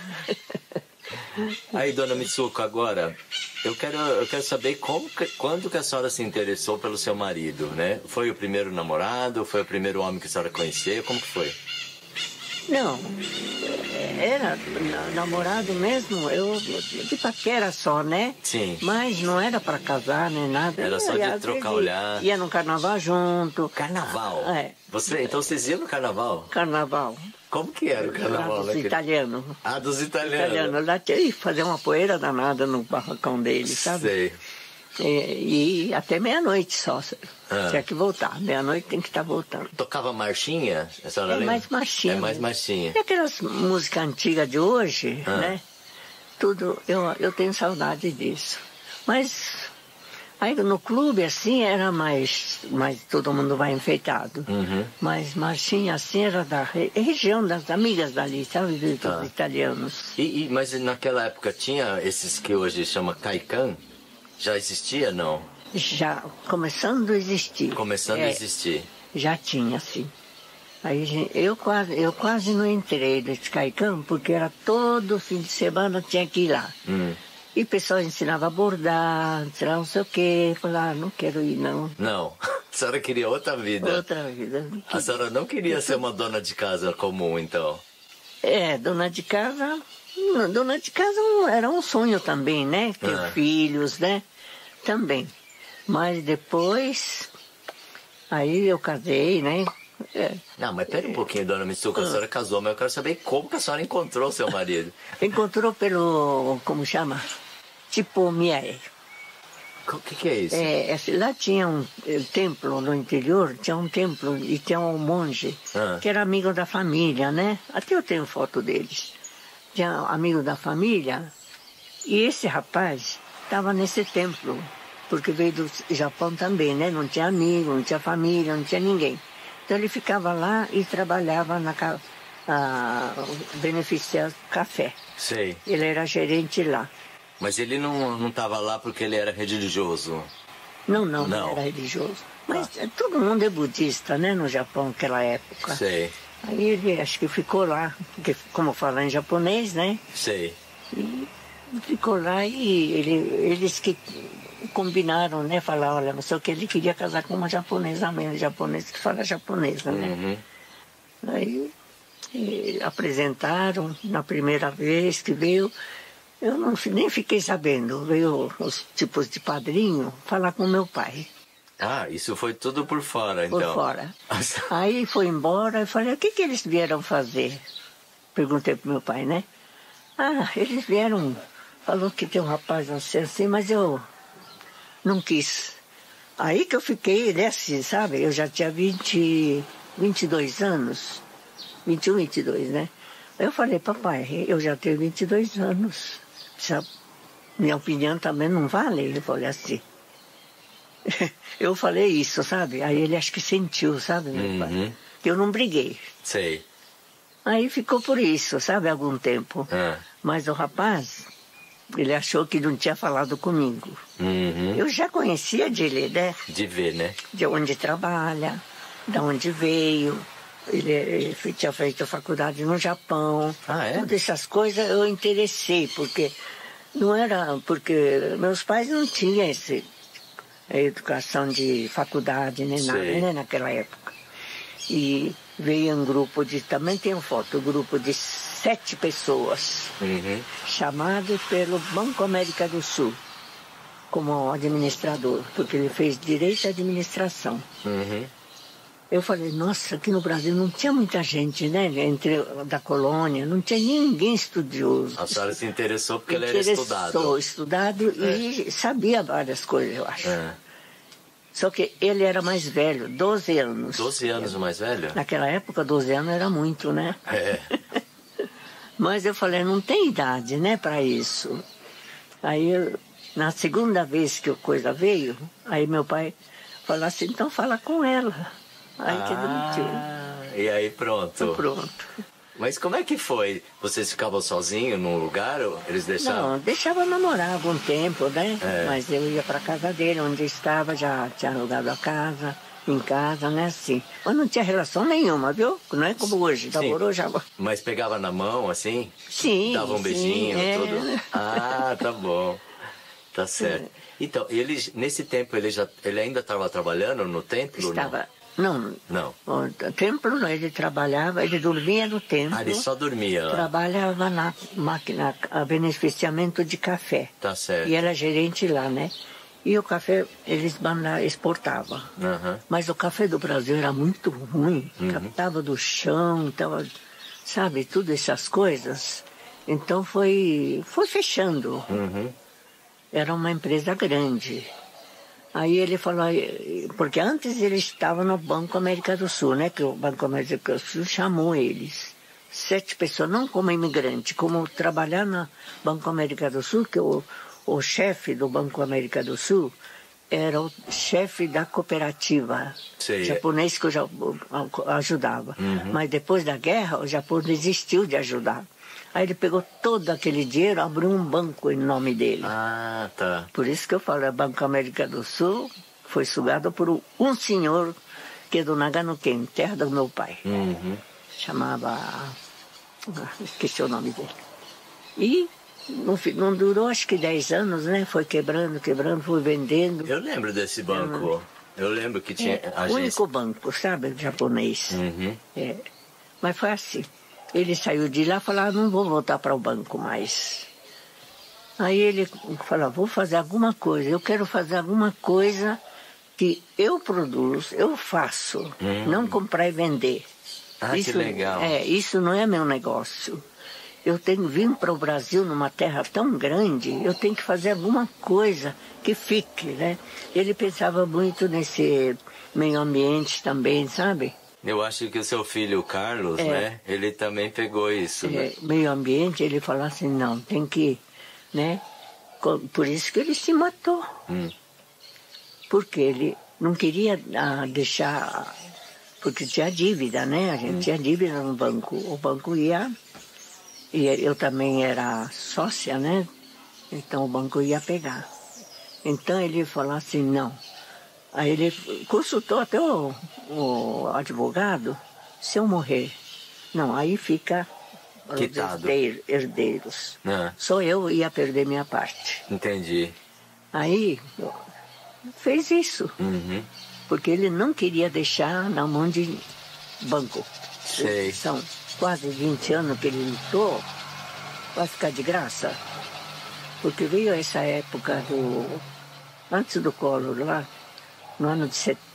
Aí, dona Mitsuko, agora, eu quero saber quando que a senhora se interessou pelo seu marido, né? Foi o primeiro namorado? Foi o primeiro homem que a senhora conheceu? Como que foi? Não, era namorado mesmo, eu de paquera só, né? Sim. Mas não era para casar nem nada. Era só de trocar olhar. Ia no carnaval junto. Carnaval? Então vocês iam no carnaval? Carnaval. Como que era o carnaval? Dos italianos. Ah, dos italianos. Lá tinha que fazer uma poeira danada no barracão deles, sabe? Sei. E até meia-noite só. Tinha que voltar. Meia-noite tem que estar voltando. Tocava marchinha? A senhora lembra? Mais marchinha. É mais marchinha. E aquelas músicas antigas de hoje, né? Tudo, eu tenho saudade disso. Mas aí no clube, assim, era mais todo mundo vai enfeitado. Mas marchinha, assim, era da região das amigas dali, sabe? Dos italianos. Mas naquela época tinha esses que hoje chama caican? Já existia, não? Já, começando a existir. Começando a existir. Já tinha, sim. Aí eu quase não entrei nesse caicão, porque era todo fim de semana tinha que ir lá. E o pessoal ensinava a bordar, ensinava não sei o quê. Eu falei, não quero ir, não. Não, a senhora queria outra vida. Outra vida. A senhora não queria ser uma dona de casa comum, então? Dona de casa... Dona de casa era um sonho também, né? Ter filhos, né? Também. Mas depois, aí eu casei, né? Não, mas pera um pouquinho, dona Mitsuko, a senhora casou, mas eu quero saber como que a senhora encontrou seu marido. Encontrou pelo, como chama? Tipo Miaé. O que é isso? Lá tinha um templo no interior, tinha um templo e tinha um monge que era amigo da família, né? Até eu tenho foto deles. Tinha amigo da família e esse rapaz estava nesse templo, porque veio do Japão também, né? Não tinha amigo, não tinha família, não tinha ninguém. Então ele ficava lá e trabalhava beneficiar café. Sei. Ele era gerente lá. Mas ele não estava lá porque ele era religioso? Não era religioso. Mas todo mundo é budista, né, no Japão, naquela época. Sei. Aí ele, acho que ficou lá, porque, como fala em japonês, né? Sei. E ficou lá e eles que combinaram, né? Falaram, olha, não sei o que, ele queria casar com uma japonesa mesmo, japonesa que fala japonesa, né? Aí apresentaram na primeira vez que veio. Eu nem fiquei sabendo. Veio os tipos de padrinho falar com meu pai. Ah, isso foi tudo por fora, então? Por fora. Aí foi embora, eu falei, o que eles vieram fazer? Perguntei pro meu pai, né? Ah, eles vieram, falou que tem um rapaz assim, mas eu não quis. Aí que eu fiquei, né, assim, sabe? Eu já tinha 22 anos, 21, 22, né? Aí eu falei, papai, eu já tenho 22 anos. Minha opinião também não vale, ele falou assim. Eu falei isso, sabe? Aí ele acho que sentiu, sabe, meu pai? Que eu não briguei. Sei. Aí ficou por isso, sabe, algum tempo. Mas o rapaz, ele achou que não tinha falado comigo. Eu já conhecia de ele, né? De ver, né? De onde trabalha, de onde veio. Ele tinha feito faculdade no Japão. Todas essas coisas eu interessei, porque não era. Porque meus pais não tinham a educação de faculdade nem nada, né, naquela época. E veio um grupo de. Também tem uma foto, um grupo de 7 pessoas, chamado pelo Banco América do Sul, como administrador, porque ele fez direito à administração. Eu falei, nossa, aqui no Brasil não tinha muita gente, né? Da colônia, não tinha ninguém estudioso. A senhora se interessou porque ele era estudado. Estudado e sabia várias coisas, eu acho. Só que ele era mais velho, 12 anos. 12 anos o mais velho? Naquela época, 12 anos era muito, né? Mas eu falei, não tem idade, né, para isso. Aí, na segunda vez que a coisa veio, aí meu pai falou assim, então fala com ela. Aí que demitiu. E aí pronto. Pronto. Mas como é que foi? Vocês ficavam sozinhos num lugar ou eles deixavam? Não, deixava namorar algum tempo, né? Mas eu ia para casa dele, onde estava, já tinha alugado a casa, em casa, né? Assim. Mas não tinha relação nenhuma, viu? Não é como hoje, namorou já. Mas pegava na mão, assim? Sim. Dava um beijinho, tudo? Ah, tá bom. Tá certo. Então, nesse tempo ele ainda estava trabalhando no templo? Estava. Não. O templo, ele trabalhava, ele dormia no templo. Ele só dormia lá? Trabalhava na máquina, beneficiamento de café. Tá certo. E era gerente lá, né? E o café eles exportavam. Mas o café do Brasil era muito ruim. Captava do chão, sabe, todas essas coisas. Então foi fechando. Era uma empresa grande. Aí ele falou, porque antes ele estava no Banco América do Sul, né? Que o Banco América do Sul chamou eles. 7 pessoas, não como imigrante, como trabalhar no Banco América do Sul, que o chefe do Banco América do Sul era o chefe da cooperativa japonês que eu ajudava. Mas depois da guerra, o Japão desistiu de ajudar. Aí ele pegou todo aquele dinheiro, abriu um banco em nome dele. Ah, tá. Por isso que eu falo, o Banco América do Sul foi sugado por um senhor que é do Nagano-ken, terra do meu pai. Chamava... esqueci o nome dele. E não durou acho que 10 anos, né? Foi quebrando, foi vendendo. Eu lembro desse banco. Eu lembro que tinha o único banco, sabe, japonês. Mas foi assim. Ele saiu de lá e falou, não vou voltar para o banco mais. Aí ele falou, vou fazer alguma coisa, eu quero fazer alguma coisa que eu produzo, eu faço, não comprar e vender. Ah, isso, que legal. Isso não é meu negócio. eu tenho vindo para o Brasil numa terra tão grande, eu tenho que fazer alguma coisa que fique, né? Ele pensava muito nesse meio ambiente também, sabe? Eu acho que o seu filho, Carlos, né? Ele também pegou isso, né? Meio ambiente, ele falou assim, não, tem que, né? Por isso que ele se matou. Porque ele não queria deixar... Porque tinha dívida, né? A gente tinha dívida no banco. O banco ia... E eu também era sócia, né? Então o banco ia pegar. Então ele falou assim, não. Aí ele consultou até o advogado, se eu morrer. Não, aí fica os herdeiros. Só eu ia perder minha parte. Entendi. Aí fez isso. Porque ele não queria deixar na mão de banco. Sei. São quase 20 anos que ele lutou, vai ficar de graça. Porque veio essa época antes do Collor lá, no ano de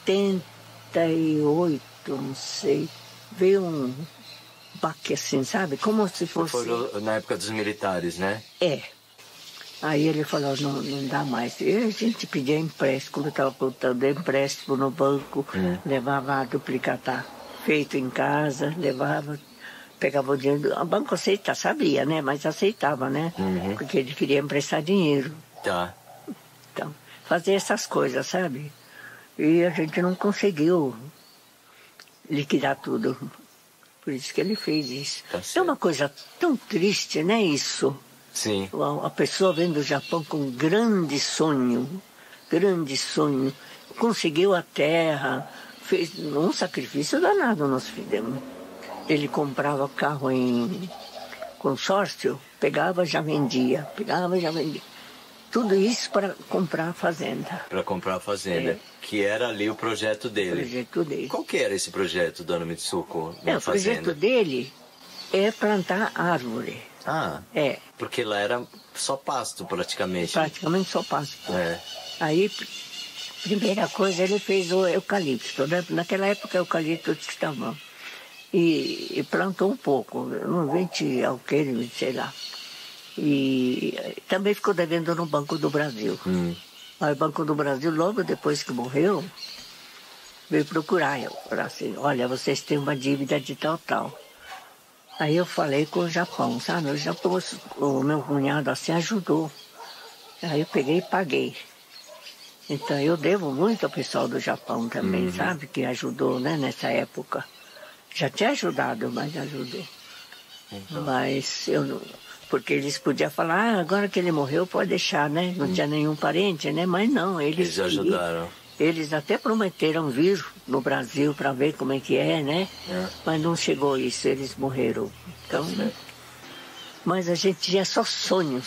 78, não sei, veio um baque assim, sabe? Como se fosse... Foi na época dos militares, né? Aí ele falou, não dá mais. E a gente pedia empréstimo, quando eu estava voltando, empréstimo no banco, levava a duplicata feito em casa, levava, pegava o dinheiro. O banco sabia, né? Mas aceitava, né? Porque ele queria emprestar dinheiro. Tá. Então, fazer essas coisas, sabe? E a gente não conseguiu liquidar tudo. Por isso que ele fez isso. É uma coisa tão triste, né, isso? Sim. A pessoa vem do Japão com um grande sonho, conseguiu a terra, fez um sacrifício danado nós fizemos. Ele comprava carro em consórcio, pegava já vendia. Tudo isso para comprar a fazenda. Para comprar a fazenda, que era ali o projeto dele. O projeto dele. Qual que era esse projeto, dona Mitsuko, o projeto dele é plantar árvore. Porque lá era só pasto, praticamente. Praticamente só pasto. Aí, primeira coisa, ele fez o eucalipto, né? Naquela época, o eucalipto estava... E plantou um pouco, 20 alqueires, sei lá. E também ficou devendo no Banco do Brasil. Aí o Banco do Brasil, logo depois que morreu, veio procurar. Eu falei assim, olha, vocês têm uma dívida de tal. Aí eu falei com o Japão, sabe? O Japão, o meu cunhado assim ajudou. Aí eu peguei e paguei. Então eu devo muito ao pessoal do Japão também, sabe? Que ajudou, né, nessa época. Já tinha ajudado, mas ajudou. Mas eu não... Porque eles podiam falar, agora que ele morreu pode deixar, né? Não tinha nenhum parente, né? Mas não, eles ajudaram. Eles até prometeram vir no Brasil para ver como é que é, né? Mas não chegou isso, eles morreram. Então, mas a gente tinha só sonhos,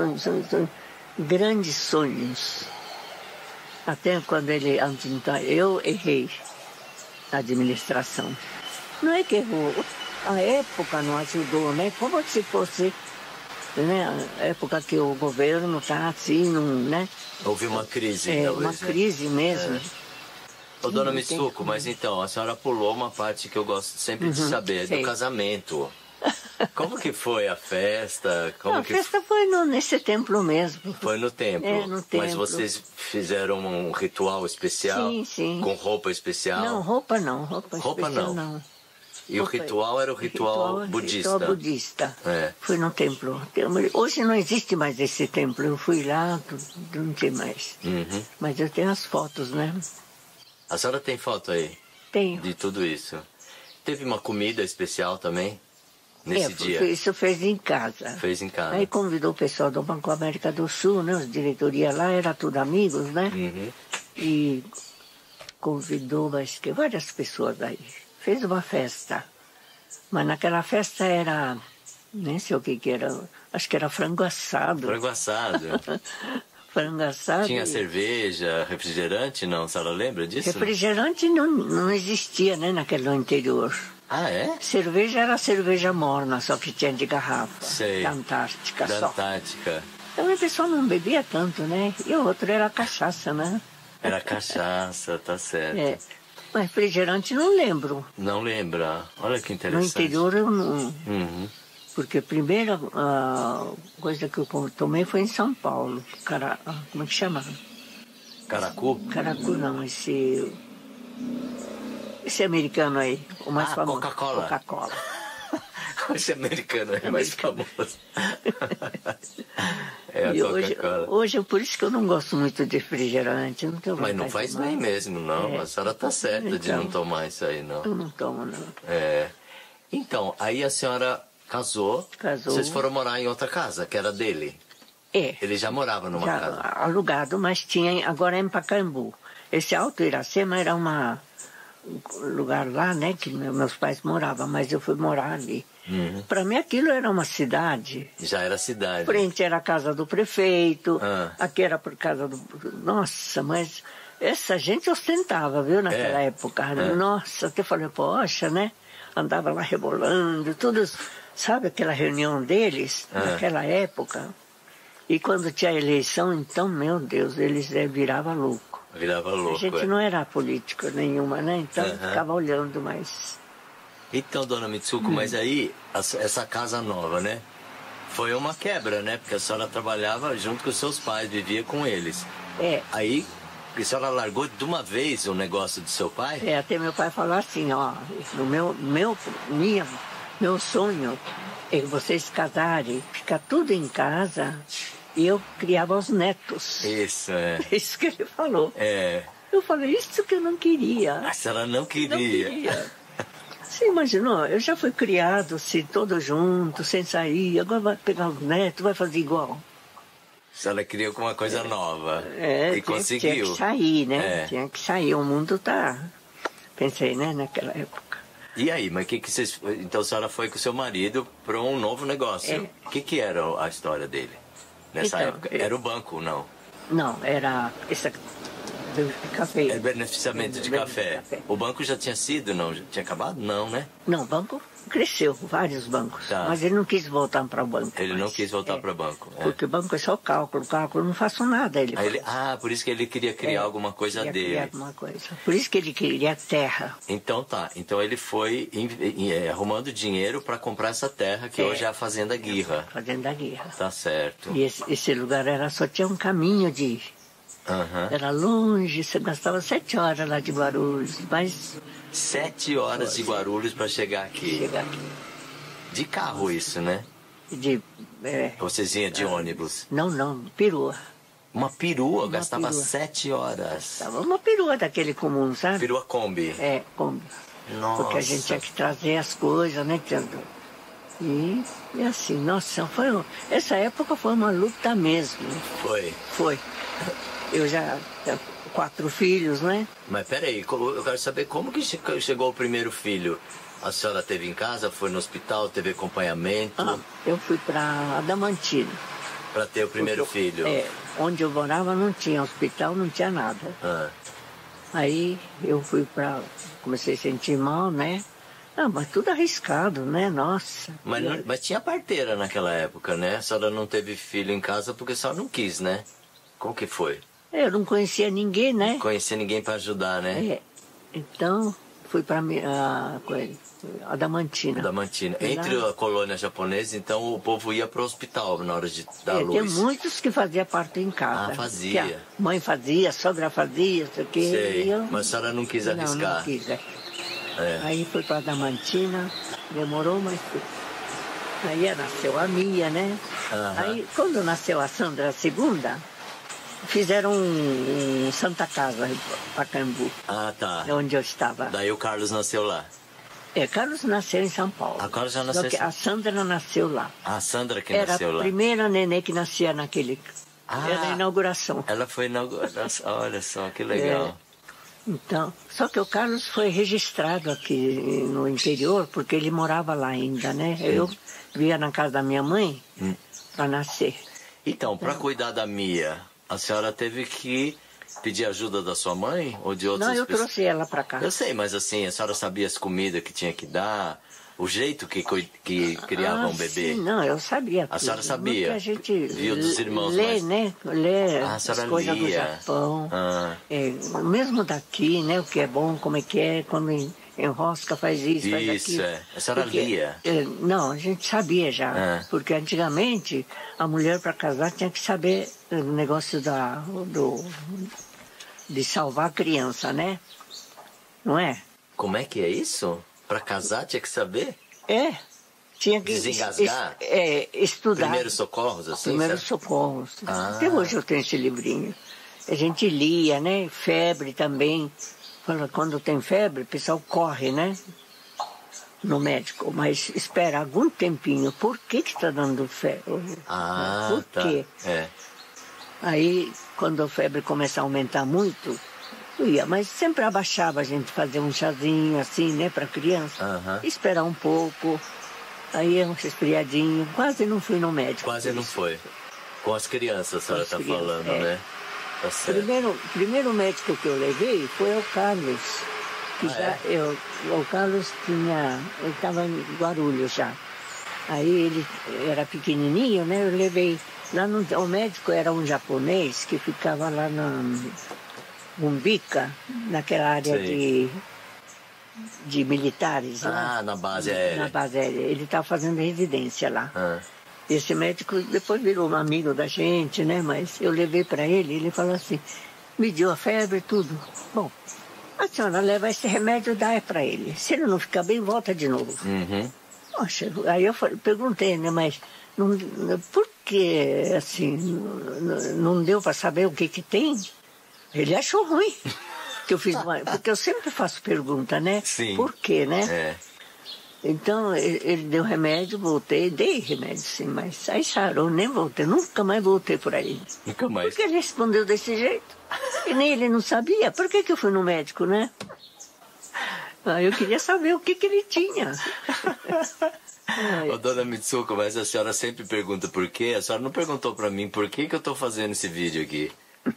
grandes sonhos. Até quando ele, eu errei na administração. Não é que errou, a época não ajudou, né? Como se fosse, né? A época que o governo está assim, né? Houve uma crise, uma crise mesmo. Ô, dona Mitsuko, mas então, a senhora pulou uma parte que eu gosto sempre de saber, do casamento. Como que foi a festa? A festa foi nesse templo mesmo. Foi no templo? No templo. Mas vocês fizeram um ritual especial? Sim. Com roupa especial? Não, roupa especial não. E o ritual era o ritual budista? Ritual budista. Fui no templo. Hoje não existe mais esse templo. Eu fui lá, não tem mais. Mas eu tenho as fotos, né? A senhora tem foto aí? Tenho. De tudo isso. Teve uma comida especial também? Nesse dia? Isso fez em casa. Fez em casa. Aí convidou o pessoal do Banco América do Sul, né? Os diretoria lá, era tudo amigos, né? E convidou várias pessoas aí. Fez uma festa. Mas naquela festa era... Nem sei o que era. Acho que era frango assado. Frango assado. Frango assado. Tinha cerveja, refrigerante, não? A senhora lembra disso? Refrigerante não existia, né? Naquele interior. Ah, é? Cerveja era cerveja morna, só que tinha de garrafa. Sei. Da Antártica só. Da Antártica. Então a pessoa não bebia tanto, né? E o outro era cachaça, né? Era cachaça, tá certo. Mas refrigerante não lembro. Não lembra? Olha que interessante. No interior eu não... Porque a primeira coisa que eu tomei foi em São Paulo. Como é que chama? Caracu? Caracu não, esse americano aí, o mais famoso. Coca-Cola. Coca-Cola. Esse americano é mais famoso. É a Coca-Cola. Hoje é por isso que eu não gosto muito de refrigerante. Não tenho Mas não faz bem mesmo, não. A senhora está certa então, de não tomar isso aí, não. Eu não tomo, não. Então, aí a senhora casou. Vocês foram morar em outra casa, que era dele. Ele já morava numa casa. Alugado, mas tinha, agora é em Pacaembu. Esse Alto Iracema era um lugar lá, né, que meus pais moravam, mas eu fui morar ali. Para mim aquilo era uma cidade. Já era cidade. Frente era a casa do prefeito, aqui era por casa do... Nossa, mas essa gente ostentava, viu, naquela época. Nossa, até falei, poxa, né? Andava lá rebolando, tudo, sabe aquela reunião deles, naquela época? E quando tinha eleição, então, meu Deus, eles viravam louco. Virava louco. A gente não era política nenhuma, né? Então ficava olhando, mas... Então, dona Mitsuko, mas aí, essa casa nova, né? Foi uma quebra, né? Porque a senhora trabalhava junto com os seus pais, vivia com eles. Aí, a senhora largou de uma vez o negócio do seu pai? Até meu pai falou assim, ó, meu sonho é vocês casarem, ficar tudo em casa e eu criava os netos. Isso, Isso que ele falou. Eu falei, isso que eu não queria. A senhora não queria. Não queria. Você imaginou? Eu já fui criado assim, todo junto, sem sair, agora vai pegar os netos, vai fazer igual. A senhora queria alguma coisa nova. E conseguiu. Tinha que sair, né? Tinha que sair, o mundo tá... Pensei, né, naquela época. E aí, mas que vocês... Então a senhora foi com o seu marido para um novo negócio. O que era a história dele nessa época? Era o banco, não? Não, era essa do café. Era beneficiamento de café. O banco já tinha sido, não? Já tinha acabado? Não, né? Não, o banco cresceu, vários bancos. Mas ele não quis voltar para o banco. Ele não quis voltar para o banco. Porque o banco é só cálculo, não faço nada. Por isso que ele queria criar alguma coisa dele. Criar alguma coisa. Por isso que ele queria terra. Então tá. Então ele foi arrumando dinheiro para comprar essa terra que hoje é a Fazenda Guirra. Fazenda Guirra. Tá certo. E esse lugar só tinha um caminho de ir. Era longe, você gastava 7 horas lá de Guarulhos, mas... 7 horas de Guarulhos para chegar aqui. De carro isso, né? Vocês iam de ônibus? Não, perua. Uma perua? Gastava 7 horas. Uma perua daquele comum, sabe? Perua Kombi? Kombi. Nossa. Porque a gente tinha que trazer as coisas, né? E assim, nossa, essa época foi uma luta mesmo. Foi. Eu já... 4 filhos, né? Mas peraí, eu quero saber como que chegou o primeiro filho. A senhora teve em casa, foi no hospital, teve acompanhamento? Eu fui para Adamantina. Para ter o primeiro filho? Onde eu morava não tinha hospital, não tinha nada. Aí eu comecei a sentir mal, né? Mas tudo arriscado, né? Nossa. Mas tinha parteira naquela época, né? A senhora não teve filho em casa porque a senhora não quis, né? Como que foi? Eu não conhecia ninguém, né? Não conhecia ninguém para ajudar, né? Então, fui para Adamantina. Entre a colônia japonesa, então o povo ia para o hospital na hora de dar luz. Tem muitos que faziam parto em casa. Fazia. Mãe fazia, a sogra fazia, isso aqui. Sei, mas a senhora não quis arriscar. Não quis, Aí fui para Adamantina, demorou, mas fui. Aí nasceu a Mia, né? Aí, quando nasceu a Sandra, a segunda... Fizeram um Santa Casa em Pacaembu. Tá. Onde eu estava. Daí o Carlos nasceu lá. Carlos nasceu em São Paulo. A Carlos já nasceu. A Sandra nasceu lá. A Sandra que nasceu lá. Era a primeira neném que nascia naquele... Era a inauguração. Ela foi inaugurada. Olha só, que legal. Então, só que o Carlos foi registrado aqui no interior, porque ele morava lá ainda, né? Eu via na casa da minha mãe para nascer. Então, para cuidar da Mia... A senhora teve que pedir ajuda da sua mãe ou de outras pessoas? Não, eu trouxe ela para cá. Eu sei, mas assim, a senhora sabia as comidas que tinha que dar, o jeito que criava um bebê? Sim, não, eu sabia. A senhora sabia? Porque a gente viu dos irmãos lê, né? Lê as coisas do Japão. Mesmo daqui, né? O que é bom, como é que é. Quando enrosca, faz isso, faz aquilo. Isso, é. A senhora lia? Não, a gente sabia já. Porque antigamente a mulher para casar tinha que saber o negócio de salvar a criança, né? Não é? Como é que é isso? Para casar tinha que saber? Tinha que desengasgar? Estudar. Primeiros socorros, assim? Primeiros socorros. Até hoje eu tenho esse livrinho. A gente lia, né? Febre também. Quando tem febre, o pessoal corre, né? No médico. Mas espera algum tempinho. Por que está dando febre? Por quê? Aí, quando a febre começa a aumentar muito, eu ia. Mas sempre abaixava, a gente fazia um chazinho assim, né? Para criança. Esperar um pouco. Aí um resfriadinho. Quase não fui no médico. Quase não foi. Com as crianças, a senhora está falando, né? Tá certo. Primeiro médico que eu levei foi o Carlos. O Carlos ele estava em Guarulhos já. Aí ele era pequenininho, né? Eu levei. Lá o médico era um japonês que ficava lá na Umbica, naquela área de militares. Na base aérea. Na base aérea. Ele estava fazendo residência lá. Esse médico depois virou um amigo da gente, né? Mas eu levei para ele falou assim, mediu a febre e tudo. Bom, a senhora leva esse remédio e dá para ele. Se ele não ficar bem, volta de novo. Poxa, aí eu perguntei, né? Mas por que, assim, não deu para saber o que tem? Ele achou ruim. Que eu fiz porque eu sempre faço pergunta, né? Sim. Por quê, né? Então, ele deu remédio, voltei, dei remédio, sim, mas aí sarou, nem voltei, nunca mais voltei por aí. Nunca mais? Porque ele respondeu desse jeito, e nem ele não sabia, por que eu fui no médico, né? Eu queria saber o que ele tinha. Ô, dona Mitsuko, mas a senhora sempre pergunta por quê, a senhora não perguntou pra mim por que eu tô fazendo esse vídeo aqui.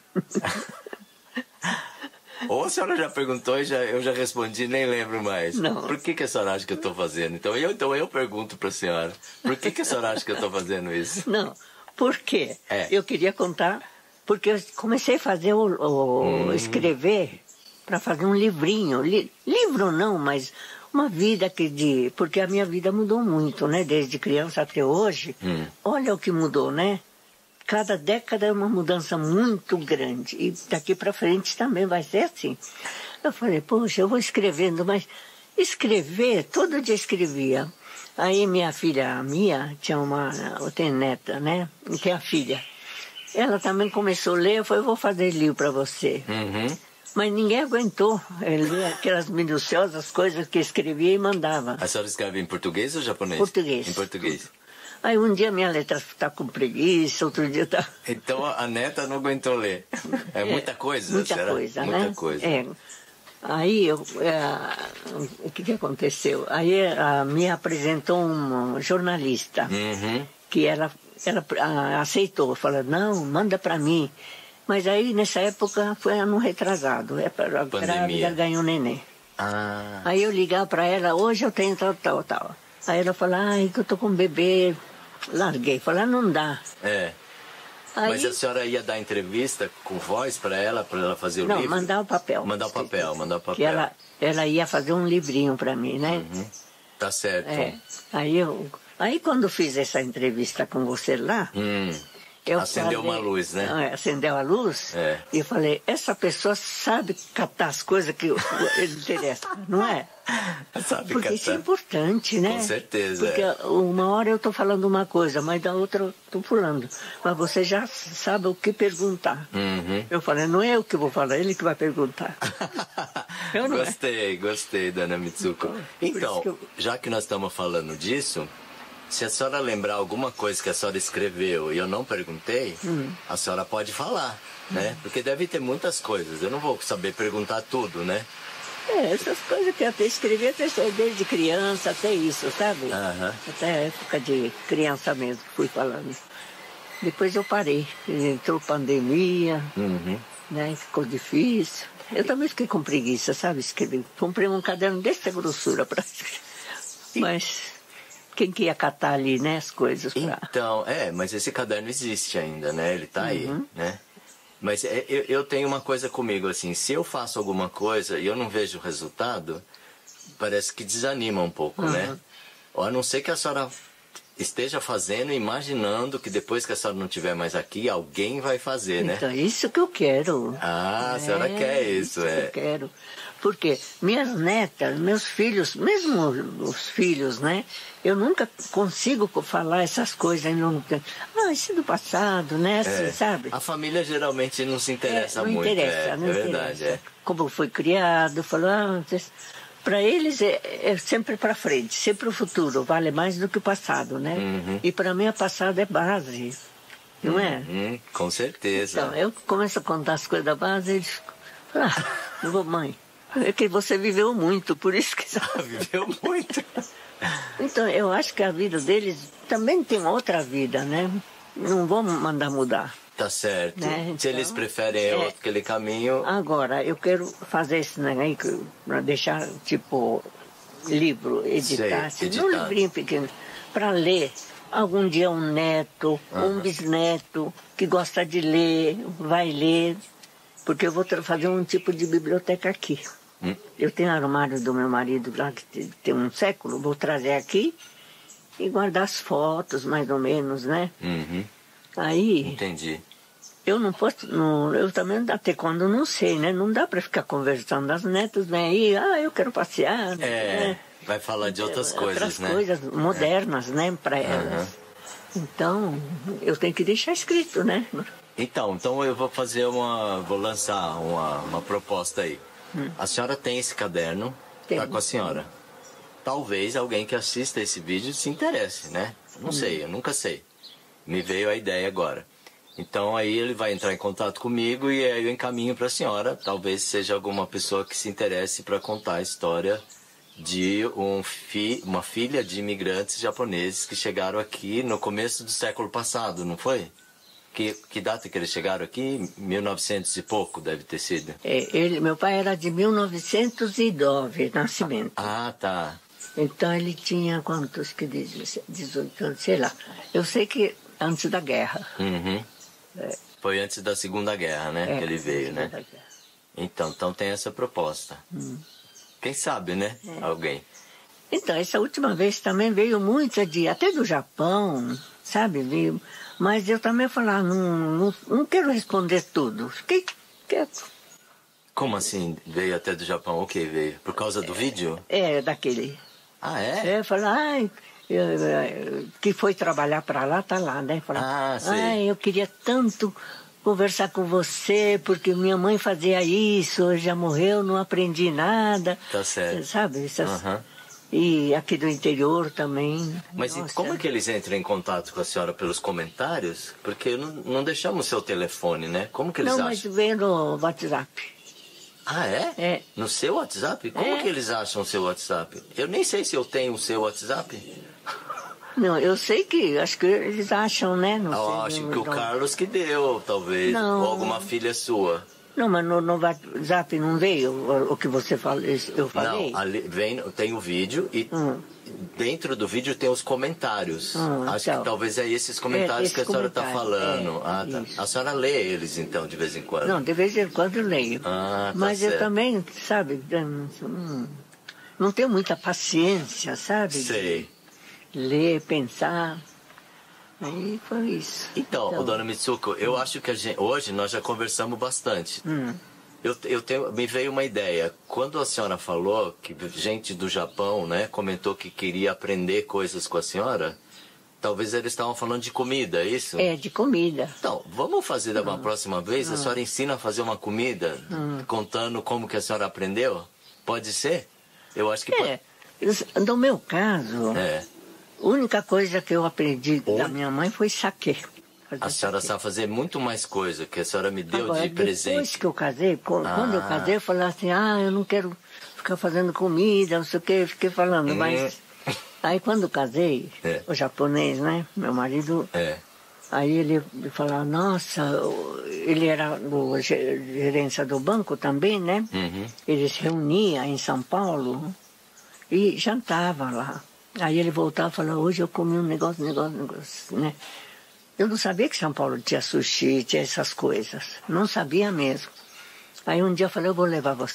Ou a senhora já perguntou e eu já respondi e nem lembro mais. Não. Por que a senhora acha que eu estou fazendo? Então eu pergunto para a senhora. Por que a senhora acha que eu estou fazendo isso? Não, por quê? Eu queria contar, porque eu comecei a fazer escrever para fazer um livrinho. Livro não, mas uma vida porque a minha vida mudou muito, né? Desde criança até hoje. Olha o que mudou, né? Cada década é uma mudança muito grande. E daqui para frente também vai ser assim. Eu falei, poxa, eu vou escrevendo, mas escrever, todo dia escrevia. Aí minha filha, eu tenho neta, né? Que é a filha. Ela também começou a ler, eu falei, eu vou fazer livro para você. Mas ninguém aguentou ler aquelas minuciosas coisas que escrevia e mandava. A senhora escreve em português ou japonês? Português. Em português. Aí um dia minha letra está com preguiça, outro dia está... Então a neta não aguentou ler. É muita coisa, muita será? Coisa, muita né? coisa. Aí o que aconteceu? Aí me apresentou um jornalista que ela aceitou, falou, não, manda para mim. Mas aí nessa época foi ano retrasado, a grávida ganhou neném. Aí eu ligava para ela, hoje eu tenho tal. Aí ela falou, que eu tô com um bebê. Larguei, falei, não dá. Aí, mas a senhora ia dar entrevista com voz para ela fazer o livro? Não, mandar o papel. Mandar o papel. Que ela ia fazer um livrinho para mim, né? Tá certo. Aí quando fiz essa entrevista com você lá... Acendeu uma luz, né? Acendeu a luz e eu falei, essa pessoa sabe catar as coisas que ele interessa, não é? Sabe porque catar. Isso é importante, né? Com certeza. Porque uma hora eu estou falando uma coisa, mas da outra eu estou pulando. Mas você já sabe o que perguntar. Eu falei, não é eu que vou falar, ele que vai perguntar. Gostei, dona Mitsuko. Então, já que nós estamos falando disso... Se a senhora lembrar alguma coisa que a senhora escreveu e eu não perguntei, a senhora pode falar, né? Porque deve ter muitas coisas. Eu não vou saber perguntar tudo, né? Essas coisas que eu até escrevi desde criança, até isso, sabe? Até a época de criança mesmo, fui falando. Depois eu parei. Entrou pandemia, né? Ficou difícil. Eu também fiquei com preguiça, sabe? Escrever. Comprei um caderno dessa grossura para escrever. Mas... Quem que ia catar ali, né, as coisas pra... Então, mas esse caderno existe ainda, né? Ele tá aí, né? Mas eu tenho uma coisa comigo, assim, se eu faço alguma coisa e eu não vejo o resultado, parece que desanima um pouco, né? A não ser que a senhora esteja fazendo, imaginando que depois que a senhora não estiver mais aqui, alguém vai fazer, né? Então, isso que eu quero. A senhora quer isso, que eu quero. Porque minhas netas, meus filhos, mesmo os filhos, né? Eu nunca consigo falar essas coisas. Isso é do passado, né? Assim, sabe? A família geralmente não se interessa muito. Não interessa. Verdade. Como foi criado, falou antes. Para eles é sempre para frente, sempre o futuro, vale mais do que o passado, né? E para mim o passado é base, não é? Com certeza. Então, eu começo a contar as coisas da base, eles falam, mãe, é que você viveu muito, por isso que... Viveu muito. Então, eu acho que a vida deles também tem outra vida, né? Não vamos mandar mudar. Tá certo. Né? Então, se eles preferem aquele caminho... Agora, eu quero fazer esse negócio para deixar, tipo, livro, editar, um livrinho pequeno, para ler. Algum dia um neto, um bisneto que gosta de ler, vai ler, porque eu vou fazer um tipo de biblioteca aqui. Eu tenho armário do meu marido lá, que tem um século, vou trazer aqui e guardar as fotos, mais ou menos, né? Aí... Entendi. Eu não posso, eu também até quando não sei, né? Não dá para ficar conversando. As netas vêm aí, eu quero passear. Né? Vai falar de outras coisas, né? Outras coisas modernas, né? Para elas. Então, eu tenho que deixar escrito, né? Então eu vou lançar uma proposta aí. A senhora tem esse caderno, tá com a senhora. Talvez alguém que assista esse vídeo se interesse, né? Não sei, eu nunca sei. Me veio a ideia agora. Então aí ele vai entrar em contato comigo e aí eu encaminho para a senhora. Talvez seja alguma pessoa que se interesse para contar a história de uma filha de imigrantes japoneses que chegaram aqui no começo do século passado, não foi? Que data que eles chegaram aqui? 1900 e pouco deve ter sido. Meu pai era de 1909, nascimento. Tá. Então ele tinha quantos que diz? 18 anos, sei lá. Eu sei que antes da guerra. Foi antes da Segunda Guerra, né? Que ele veio, né? Então tem essa proposta. Quem sabe, né? Alguém. Então, essa última vez também veio muita até do Japão, sabe? Veio, mas eu também falava, não quero responder tudo. Fiquei quieto. Como assim veio até do Japão? O que veio? Por causa do vídeo? Daquele. É? Eu falei, que foi trabalhar para lá, tá lá, né? Falei, eu queria tanto conversar com você, porque minha mãe fazia isso, já morreu, não aprendi nada. Tá certo. Sabe? E aqui do interior também. Mas como é que eles entram em contato com a senhora? Pelos comentários? Porque não deixamos seu telefone, né? Como que eles acham? Não, mas vem no WhatsApp. É? No seu WhatsApp? Como que eles acham o seu WhatsApp? Eu nem sei se eu tenho o seu WhatsApp. Não, eu sei que, acho que eles acham, né? Acho que o Carlos que deu, talvez. Não. Ou alguma filha sua. Não, mas no WhatsApp não veio o que você falou, eu falei? Não, ali tem o vídeo e dentro do vídeo tem os comentários. Acho que talvez é esses comentários que a senhora está falando. Tá. A senhora lê eles, então, de vez em quando? Não, de vez em quando eu leio. Mas eu também, sabe, não tenho muita paciência, sabe? Sei. Ler, pensar. Aí foi isso. Então, dona Mitsuko, eu acho que hoje nós já conversamos bastante. Me veio uma ideia. Quando a senhora falou que gente do Japão, né, comentou que queria aprender coisas com a senhora, talvez eles estavam falando de comida, é isso? De comida. Então, vamos fazer da próxima vez? A senhora ensina a fazer uma comida, contando como que a senhora aprendeu? Pode ser? Eu acho que pode. No meu caso... A única coisa que eu aprendi da minha mãe foi saquê. A senhora sabe fazer muito mais coisa que a senhora me deu de presente. Depois que eu casei, quando eu casei, eu falei assim, eu não quero ficar fazendo comida, não sei o que, fiquei falando, mas... Aí quando eu casei, o japonês, né, meu marido, aí ele falava, nossa, ele era do gerência do banco também, né? Ele se reunia em São Paulo e jantava lá. Aí ele voltava e falava, hoje eu comi um negócio, né? Eu não sabia que São Paulo tinha sushi, tinha essas coisas. Não sabia mesmo. Aí um dia eu falei, eu vou levar você.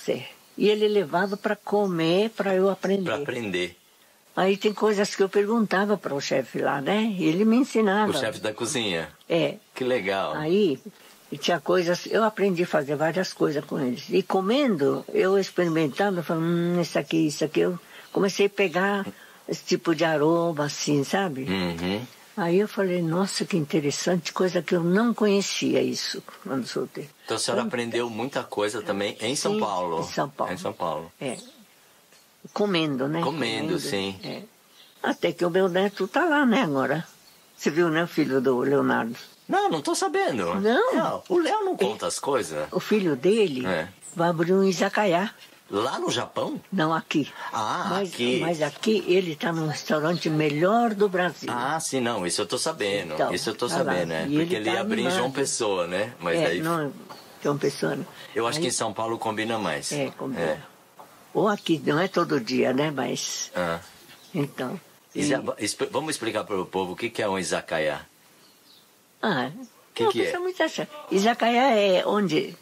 E ele levava para comer, para eu aprender. Para aprender. Aí tem coisas que eu perguntava para o chefe lá, né? E ele me ensinava. O chefe da cozinha? É. Que legal. Aí tinha coisas, eu aprendi a fazer várias coisas com eles. E comendo, eu experimentava, falando, isso aqui. Eu comecei a pegar esse tipo de aroma, assim, sabe? Uhum. Aí eu falei, nossa, que interessante, coisa que eu não conhecia isso quando soltei. Então a senhora aprendeu muita coisa também em São Paulo? Em São Paulo. Em São Paulo. É. Comendo, né? Comendo, sim. É. Até que o meu neto tá lá, né, agora. Você viu, né, o filho do Leonardo? Não tô sabendo. Não. O Léo não conta as coisas? O filho dele vai abrir um izakaya. Lá no Japão? Não, aqui. Aqui. Mas aqui ele está num restaurante melhor do Brasil. Sim, não, isso eu tô sabendo. Então, isso eu tô sabendo, né? Porque ele ia abrir em João Pessoa, né? Mas daí... Não, João Pessoa não. Eu acho que em São Paulo combina mais. Combina. Ou aqui, não é todo dia, né? Mas... Então... Vamos explicar para o povo o que é um izakaya. Que é? Izakaya é onde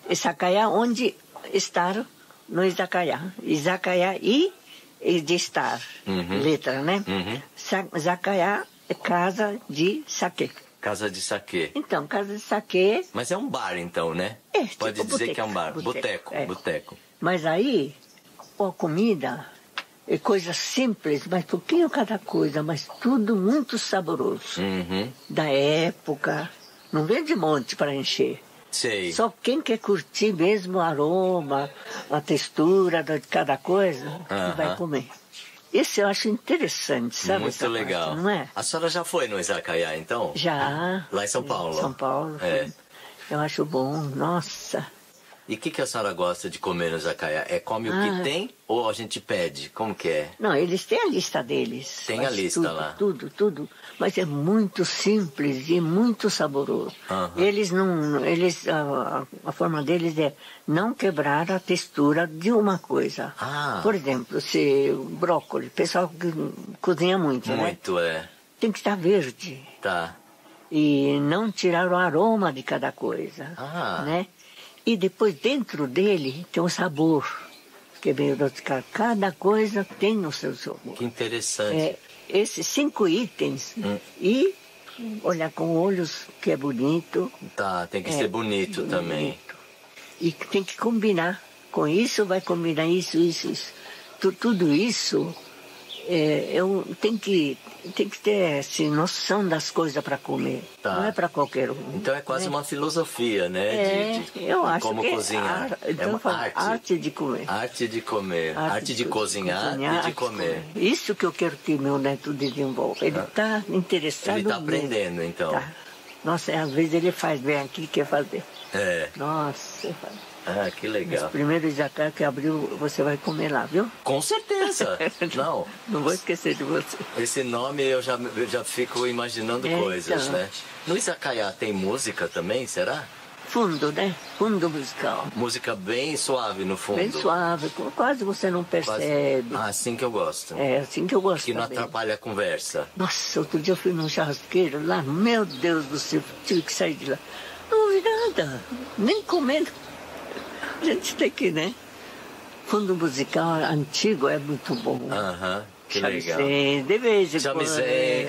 estar no izakaya. Izakaya e de estar, letra, né? Izakaya é casa de saquê. Casa de saquê. Então, casa de saquê... Mas é um bar, então, né? Pode tipo dizer que é um bar. Boteco. Mas aí, a comida é coisa simples, mas pouquinho cada coisa, mas tudo muito saboroso. Da época. Não vem de monte para encher. Sei. Só quem quer curtir mesmo o aroma, a textura de cada coisa, vai comer. Isso eu acho interessante, sabe? Muito legal. Parte, não é? A senhora já foi no izakaya, então? Já. Lá em São Paulo? São Paulo. Eu acho bom. Nossa. E o que a senhora gosta de comer no izakaya? Come o que tem ou a gente pede? Como que é? Não, eles têm a lista deles. Tem a lista tudo, lá? Tudo. Mas é muito simples e muito saboroso. Eles não... a forma deles é não quebrar a textura de uma coisa. Por exemplo, se brócolis, o pessoal cozinha muito, né? Muito, tem que estar verde. Tá. E não tirar o aroma de cada coisa, né? E depois dentro dele tem um sabor, que é meio adocicado. Cada coisa tem o seu sabor. Que interessante. Esses 5 itens e olhar com olhos que é bonito. Tá, tem que ser bonito também. Bonito. E tem que combinar. Com isso vai combinar isso. Tudo isso tem que ter assim, noção das coisas para comer. Não é para qualquer um. Então é quase uma filosofia, né? Eu acho como que cozinhar. Então uma arte de comer. Arte de comer. Arte de cozinhar e de comer. Isso que eu quero que meu neto desenvolva. Ele está interessado. Ele está aprendendo, então. Tá. Nossa, às vezes ele faz bem aqui, quer fazer. Nossa, que legal. Mas primeiro izakaya que abriu, você vai comer lá, viu? Com certeza. Não vou esquecer de você. Esse nome eu já fico imaginando coisas, então. né? No izakaya tem música também, será? Fundo, né? Fundo musical. Música bem suave no fundo. Bem suave, quase você não percebe. Assim que eu gosto. É, assim que eu gosto. Que não atrapalha a conversa. Nossa, outro dia eu fui num churrasqueiro lá, meu Deus do céu, tive que sair de lá. Não ouvi nada, nem comendo. A gente tem que, né? Fundo musical antigo é muito bom. Que legal. De vez em quando. Shamisen,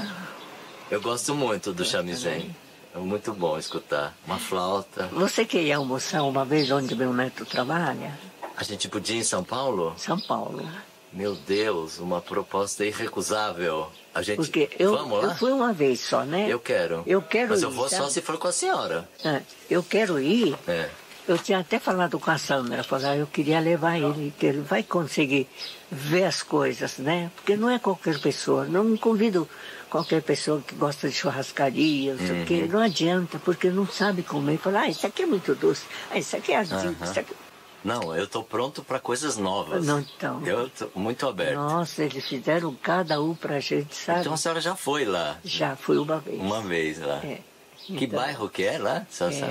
eu gosto muito do shamisen. É muito bom escutar. Uma flauta. Você quer ir almoçar uma vez onde meu neto trabalha? A gente podia ir em São Paulo? São Paulo. Meu Deus, uma proposta irrecusável. A gente... Porque Vamos lá? Eu fui uma vez só, né? Eu quero. Mas eu vou só se for com a senhora. Eu quero ir. Eu tinha até falado com a Sandra, eu queria levar ele, que ele vai conseguir ver as coisas, né? Porque não é qualquer pessoa, não convido qualquer pessoa que gosta de churrascaria, não sei o quê, não adianta, porque não sabe comer. Fala, isso aqui é muito doce, isso aqui é assim, isso aqui... Não, eu estou pronto para coisas novas. Não, então. Eu estou muito aberto. Nossa, eles fizeram cada um pra gente, sabe? Então a senhora já foi lá? Já fui uma vez. Uma vez lá. Que bairro que é lá?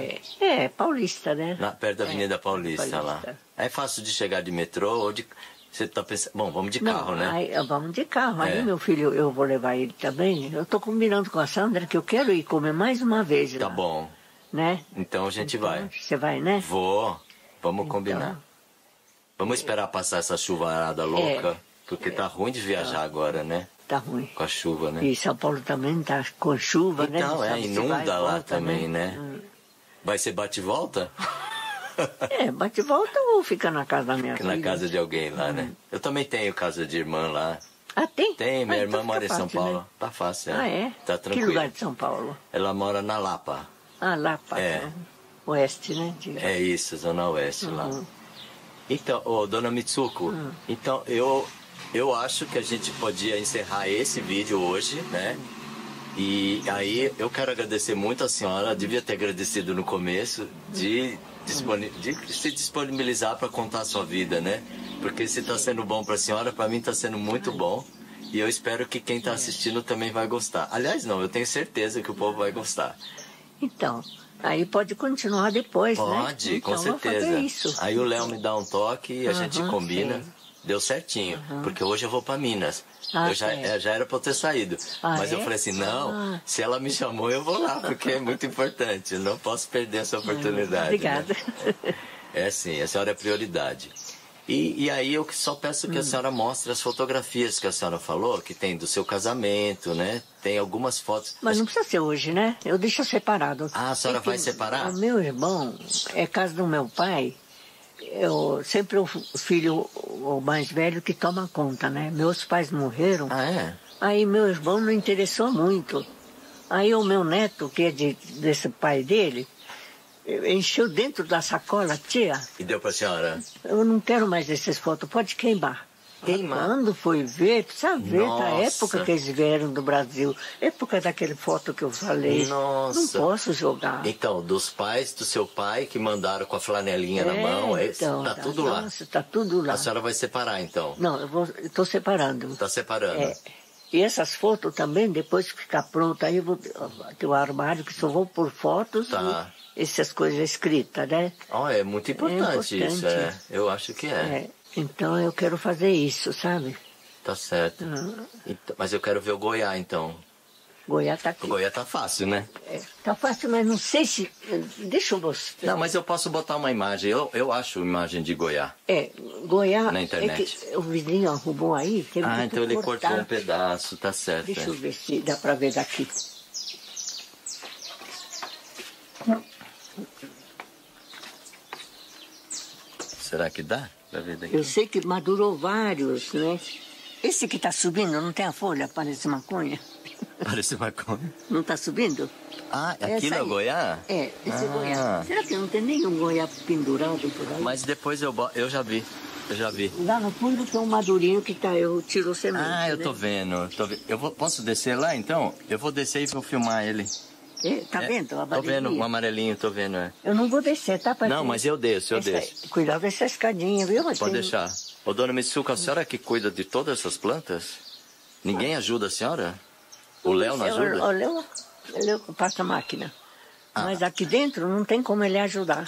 Paulista, né? Perto da Avenida Paulista, lá. É fácil de chegar de metrô ou de... Você tá pensando... Bom, vamos de carro, né? Vamos de carro. Aí meu filho, eu vou levar ele também. Eu tô combinando com a Sandra que eu quero ir comer mais uma vez lá. Tá bom. Né? Então a gente vai. Você vai, né? Vou. Vamos combinar. Vamos esperar passar essa chuvarada louca, porque tá ruim de viajar agora, né? Tá ruim. Com a chuva, né? E São Paulo também tá com chuva, né? Então, inunda lá volta, também, né? Vai ser bate e volta? Bate e volta ou fica na casa da minha filha? Na casa de alguém lá, né? Eu também tenho casa de irmã lá. Ah, tem? Tem, minha irmã então mora em São fácil, Paulo. né? Tá fácil, Ah, é? Tá tranquilo. Que lugar de São Paulo? Ela mora na Lapa. Ah, Lapa. Oeste, né? É isso, Zona Oeste lá. Então, dona Mitsuko, então eu acho que a gente podia encerrar esse vídeo hoje, né? E aí eu quero agradecer muito a senhora, devia ter agradecido no começo, de se disponibilizar para contar a sua vida, né? Porque se está sendo bom para a senhora, para mim está sendo muito bom. E eu espero que quem está assistindo também vai gostar. Aliás, não, eu tenho certeza que o povo vai gostar. Então, aí pode continuar depois, né? Pode, então, com certeza. Isso. Aí o Léo me dá um toque e a gente combina. Sim. Deu certinho, porque hoje eu vou para Minas. Eu já era para eu ter saído. Mas eu falei assim, não, se ela me chamou, eu vou lá, porque é muito importante. Eu não posso perder essa oportunidade. Obrigada. Né? É sim, a senhora é prioridade. E aí eu só peço que a senhora mostre as fotografias que a senhora falou, que tem do seu casamento, né? Tem algumas fotos. Mas não precisa ser hoje, né? Eu deixo separado. Ah, a senhora vai separar? O meu irmão é casa do meu pai. Sempre o filho o mais velho que toma conta, né? Meus pais morreram. Ah, é? Aí meu irmão não interessou muito. Aí o meu neto, que é desse pai dele, encheu dentro da sacola, tia. E deu pra senhora? Eu não quero mais essas fotos, pode queimar. Quando foi ver, precisa ver a época que eles vieram do Brasil. Época daquele foto que eu falei. Nossa. Não posso jogar. Então, dos pais do seu pai que mandaram com a flanelinha na mão, então, tá tudo lá. Nossa, tá tudo lá. A senhora vai separar, então? Não, eu estou separando. Tá separando. E essas fotos também, depois que ficar pronta, aí eu vou ter o armário que só vou por fotos e essas coisas escritas, né? É muito importante, isso. Eu acho que Então eu quero fazer isso, sabe? Tá certo. Então, mas eu quero ver o Goiá, então. Goiá tá aqui. O Goiá tá fácil, né? Tá fácil, mas não sei se... Deixa eu mostrar. Não, mas eu posso botar uma imagem. Eu acho imagem de Goiá. Goiá... Na internet. O vizinho arrumou aí. Então ele cortou um pedaço, tá certo. Deixa eu ver se dá pra ver daqui. Será que dá? Eu sei que madurou vários, né? Esse que tá subindo, não tem a folha? Parece maconha. Parece maconha? Não tá subindo? Ah, aquilo é o Goiá? Esse é Goiá. Será que não tem nenhum Goiá pendurado por aí? Mas depois eu já vi. Lá no fundo tem um madurinho que tá, eu tiro o semente. Eu tô vendo. Posso descer lá, então? Eu vou descer e vou filmar ele. Tá vendo? Tô vendo, um amarelinho, tô vendo, Eu não vou descer, tá? Não, mas eu desço. Cuidado dessa escadinha, viu? Pode deixar. Ô, dona Mitsuko, a senhora que cuida de todas essas plantas? Ninguém ajuda a senhora? O Léo não ajuda? O Léo passa a máquina. Mas aqui dentro não tem como ele ajudar.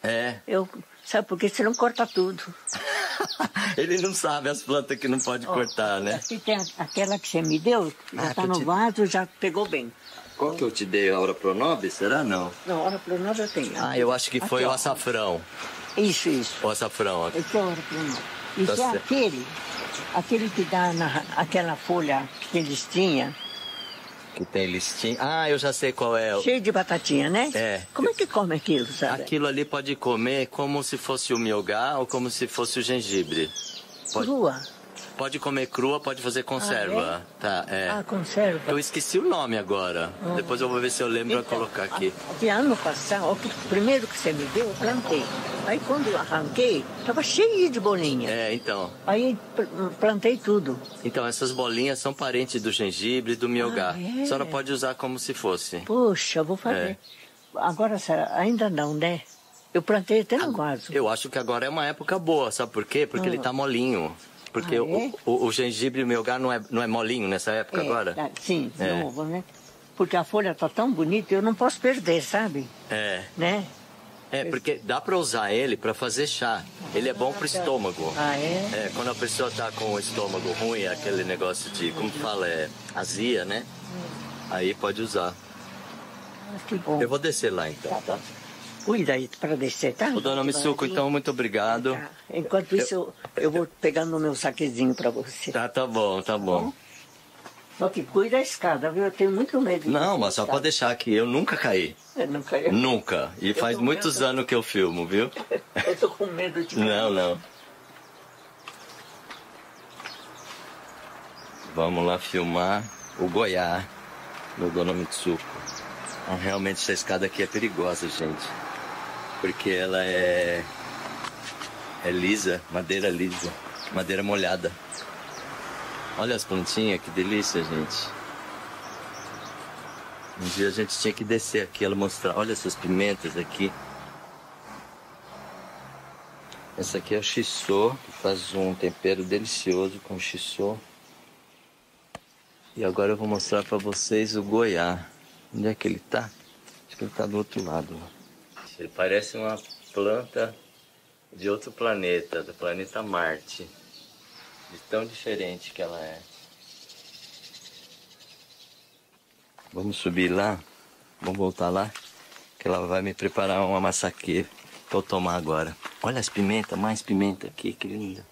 Sabe por quê? Você não corta tudo. Ele não sabe as plantas que não pode cortar, né? Aqui tem aquela que você me deu, já tá no vaso, já pegou bem. Qual que eu te dei? A Aura Pronobis? Será não? Não, a Aura Pronobis eu tenho. Eu acho que foi o açafrão. Isso. O açafrão. Esse é a Aura Pronobis. Isso é aquele que dá aquela folha que tem listinha. Que tem listinha. Eu já sei qual é. Cheio de batatinha, né? Como é que come aquilo, sabe? Aquilo ali pode comer como se fosse o miogá ou como se fosse o gengibre. Crua? Pode comer crua, pode fazer conserva. Conserva. Eu esqueci o nome agora. Depois eu vou ver se eu lembro pra colocar aqui. Ano passado, o primeiro que você me deu, eu plantei. Aí quando eu arranquei, tava cheio de bolinha. Então. Aí plantei tudo. Então, essas bolinhas são parentes do gengibre e do miogá. A senhora pode usar como se fosse. Poxa, vou fazer. Agora, ainda não, né? Eu plantei até no vaso. Eu acho que agora é uma época boa, sabe por quê? Porque ele tá molinho. Porque o gengibre e o miogá não é molinho nessa época agora? Sim, novo, né? Porque a folha tá tão bonita, eu não posso perder, sabe? Né? Porque dá para usar ele para fazer chá. Ele é bom pro estômago. Quando a pessoa tá com o estômago ruim, aquele negócio de, como fala, azia, né? Aí pode usar. Que bom. Eu vou descer lá então. Tá. Cuida aí para descer, tá? Ô, dona Mitsuko, então, muito obrigado. Tá. Enquanto isso, eu vou pegando o meu saquezinho para você. Tá bom, tá bom. Só que cuida da escada, viu? Eu tenho muito medo. Não, mas só pode deixar aqui. Eu nunca caí. Não caiu? Nunca. E faz muitos anos que eu filmo, viu? Eu tô com medo de cair. Não. Vamos lá filmar o Goiá no Dona Mitsuko. Realmente essa escada aqui é perigosa, gente. Porque ela é lisa, madeira molhada. Olha as plantinhas, que delícia, gente. Um dia a gente tinha que descer aqui, ela mostrar. Olha essas pimentas aqui. Essa aqui é o shiso, que faz um tempero delicioso com shiso. E agora eu vou mostrar para vocês o Goiá. Onde é que ele tá? Acho que ele tá do outro lado. Ele parece uma planta de outro planeta, do planeta Marte. De tão diferente que ela é. Vamos subir lá? Vamos voltar lá? Que ela vai me preparar uma maçaquê para eu tomar agora. Olha as pimentas, mais pimenta aqui, que linda.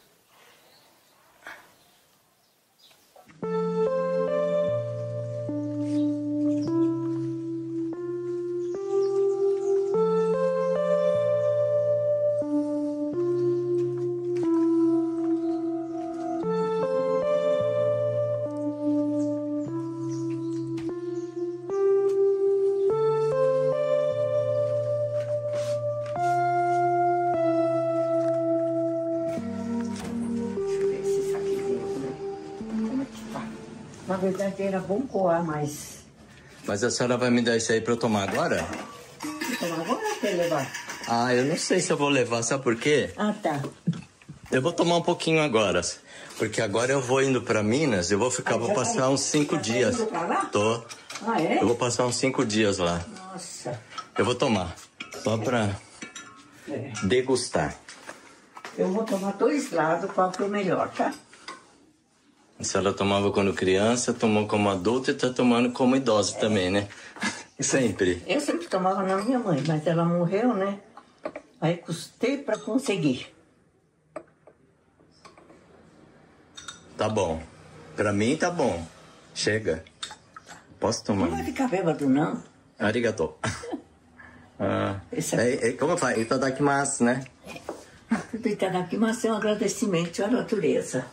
Na verdade era bom coar, mas... Mas a senhora vai me dar isso aí pra eu tomar agora? Então agora eu quero levar. Ah, eu não sei se eu vou levar, sabe por quê? Ah, tá. Eu vou tomar um pouquinho agora, porque agora eu vou indo pra Minas, eu vou ficar, vou passar uns 5 dias. Tá indo pra lá? Tô. Ah, é? Eu vou passar uns 5 dias lá. Nossa. Eu vou tomar, só pra degustar. Eu vou tomar 2 lados, qual que é o melhor, tá? A senhora tomava quando criança, tomou como adulta e tá tomando como idosa também, né? Sempre. Eu sempre tomava na minha mãe, mas ela morreu, né? Aí custei pra conseguir. Tá bom. Pra mim tá bom. Chega. Posso tomar? Não vai ficar bêbado, não. Arigato. Como faz? Itadakimasu, né? Tudo itadakimasu é um agradecimento à natureza.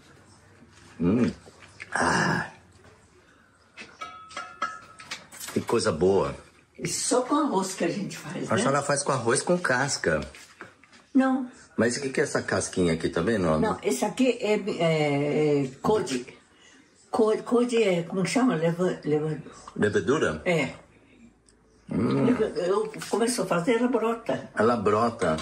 Que coisa boa. E só com arroz que a gente faz, A né? senhora faz com arroz com casca. Não, Mas o que é essa casquinha aqui, tá vendo? não, esse aqui é code. Code é, como que chama? Levedura? É. Eu começo a fazer, ela brota. Ela brota.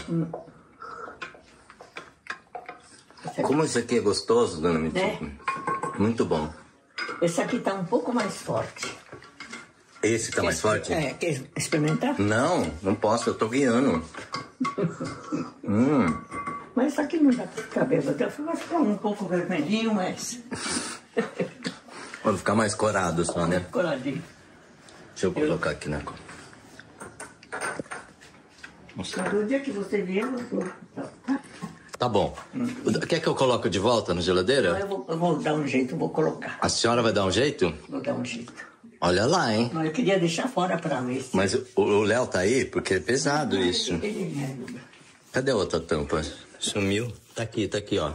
Como isso aqui é gostoso, dona Mitsuko? Muito bom. Esse aqui tá um pouco mais forte. Esse tá mais forte? Quer experimentar? Não posso, eu tô guiando. Mas isso aqui não dá pra ficar bêbado. Vai ficar um pouco vermelhinho, mas... Vai ficar mais corado só, né? Coradinho. Deixa eu colocar aqui na cor. Mas o dia que você vier, eu vou... Tá bom. Quer que eu coloque de volta na geladeira? Eu vou dar um jeito, vou colocar. A senhora vai dar um jeito? Vou dar um jeito. Olha lá, hein? Mas eu queria deixar fora pra ver se... Mas o Léo tá aí? Porque é pesado isso. Ele me ajuda. Cadê a outra tampa? Sumiu? Tá aqui, ó.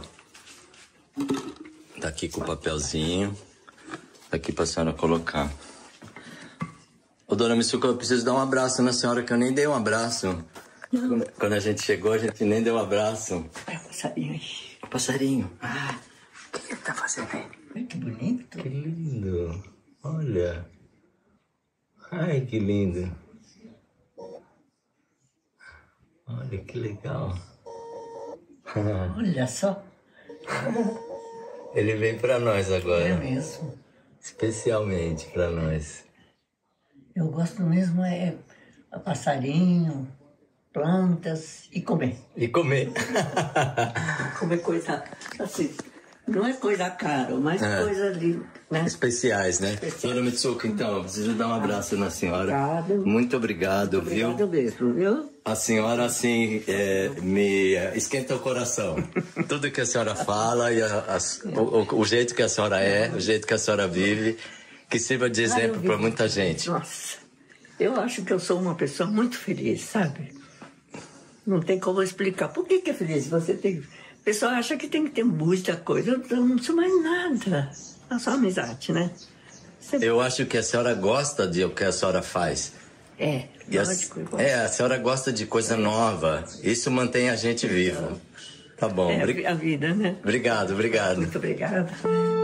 Tá aqui com o papelzinho. Tá aqui pra senhora colocar. Ô, dona Mitsuko, eu preciso dar um abraço na senhora, que eu nem dei um abraço. Quando a gente chegou, a gente nem deu um abraço. Olha o passarinho aí. O passarinho. O que ele tá fazendo aí? Ai, que bonito. Que lindo. Olha. Ai, que lindo. Olha, que legal. Olha só. Ele vem pra nós agora. É mesmo. Especialmente pra nós. Eu gosto mesmo é passarinho, plantas e comer. E comer. Comer coisa assim. Não é coisa cara, mas coisa ali, né? Especiais, né? Dona Mitsuko, então, eu preciso dar um abraço na senhora. Obrigado. Muito obrigado, viu? Obrigado mesmo, viu? A senhora, assim, me esquenta o coração. Tudo que a senhora fala e o jeito que a senhora é, o jeito que a senhora vive, que sirva de exemplo para muita gente. Nossa, eu acho que eu sou uma pessoa muito feliz, sabe? Não tem como explicar. Por que é feliz? Você tem... O pessoal acha que tem que ter muita coisa. Eu não sou mais nada. É só amizade, né? Eu acho que a senhora gosta de o que a senhora faz. Lógico. A senhora gosta de coisa nova. Isso mantém a gente vivo. Tá bom. A vida, né? Obrigado. Muito obrigada.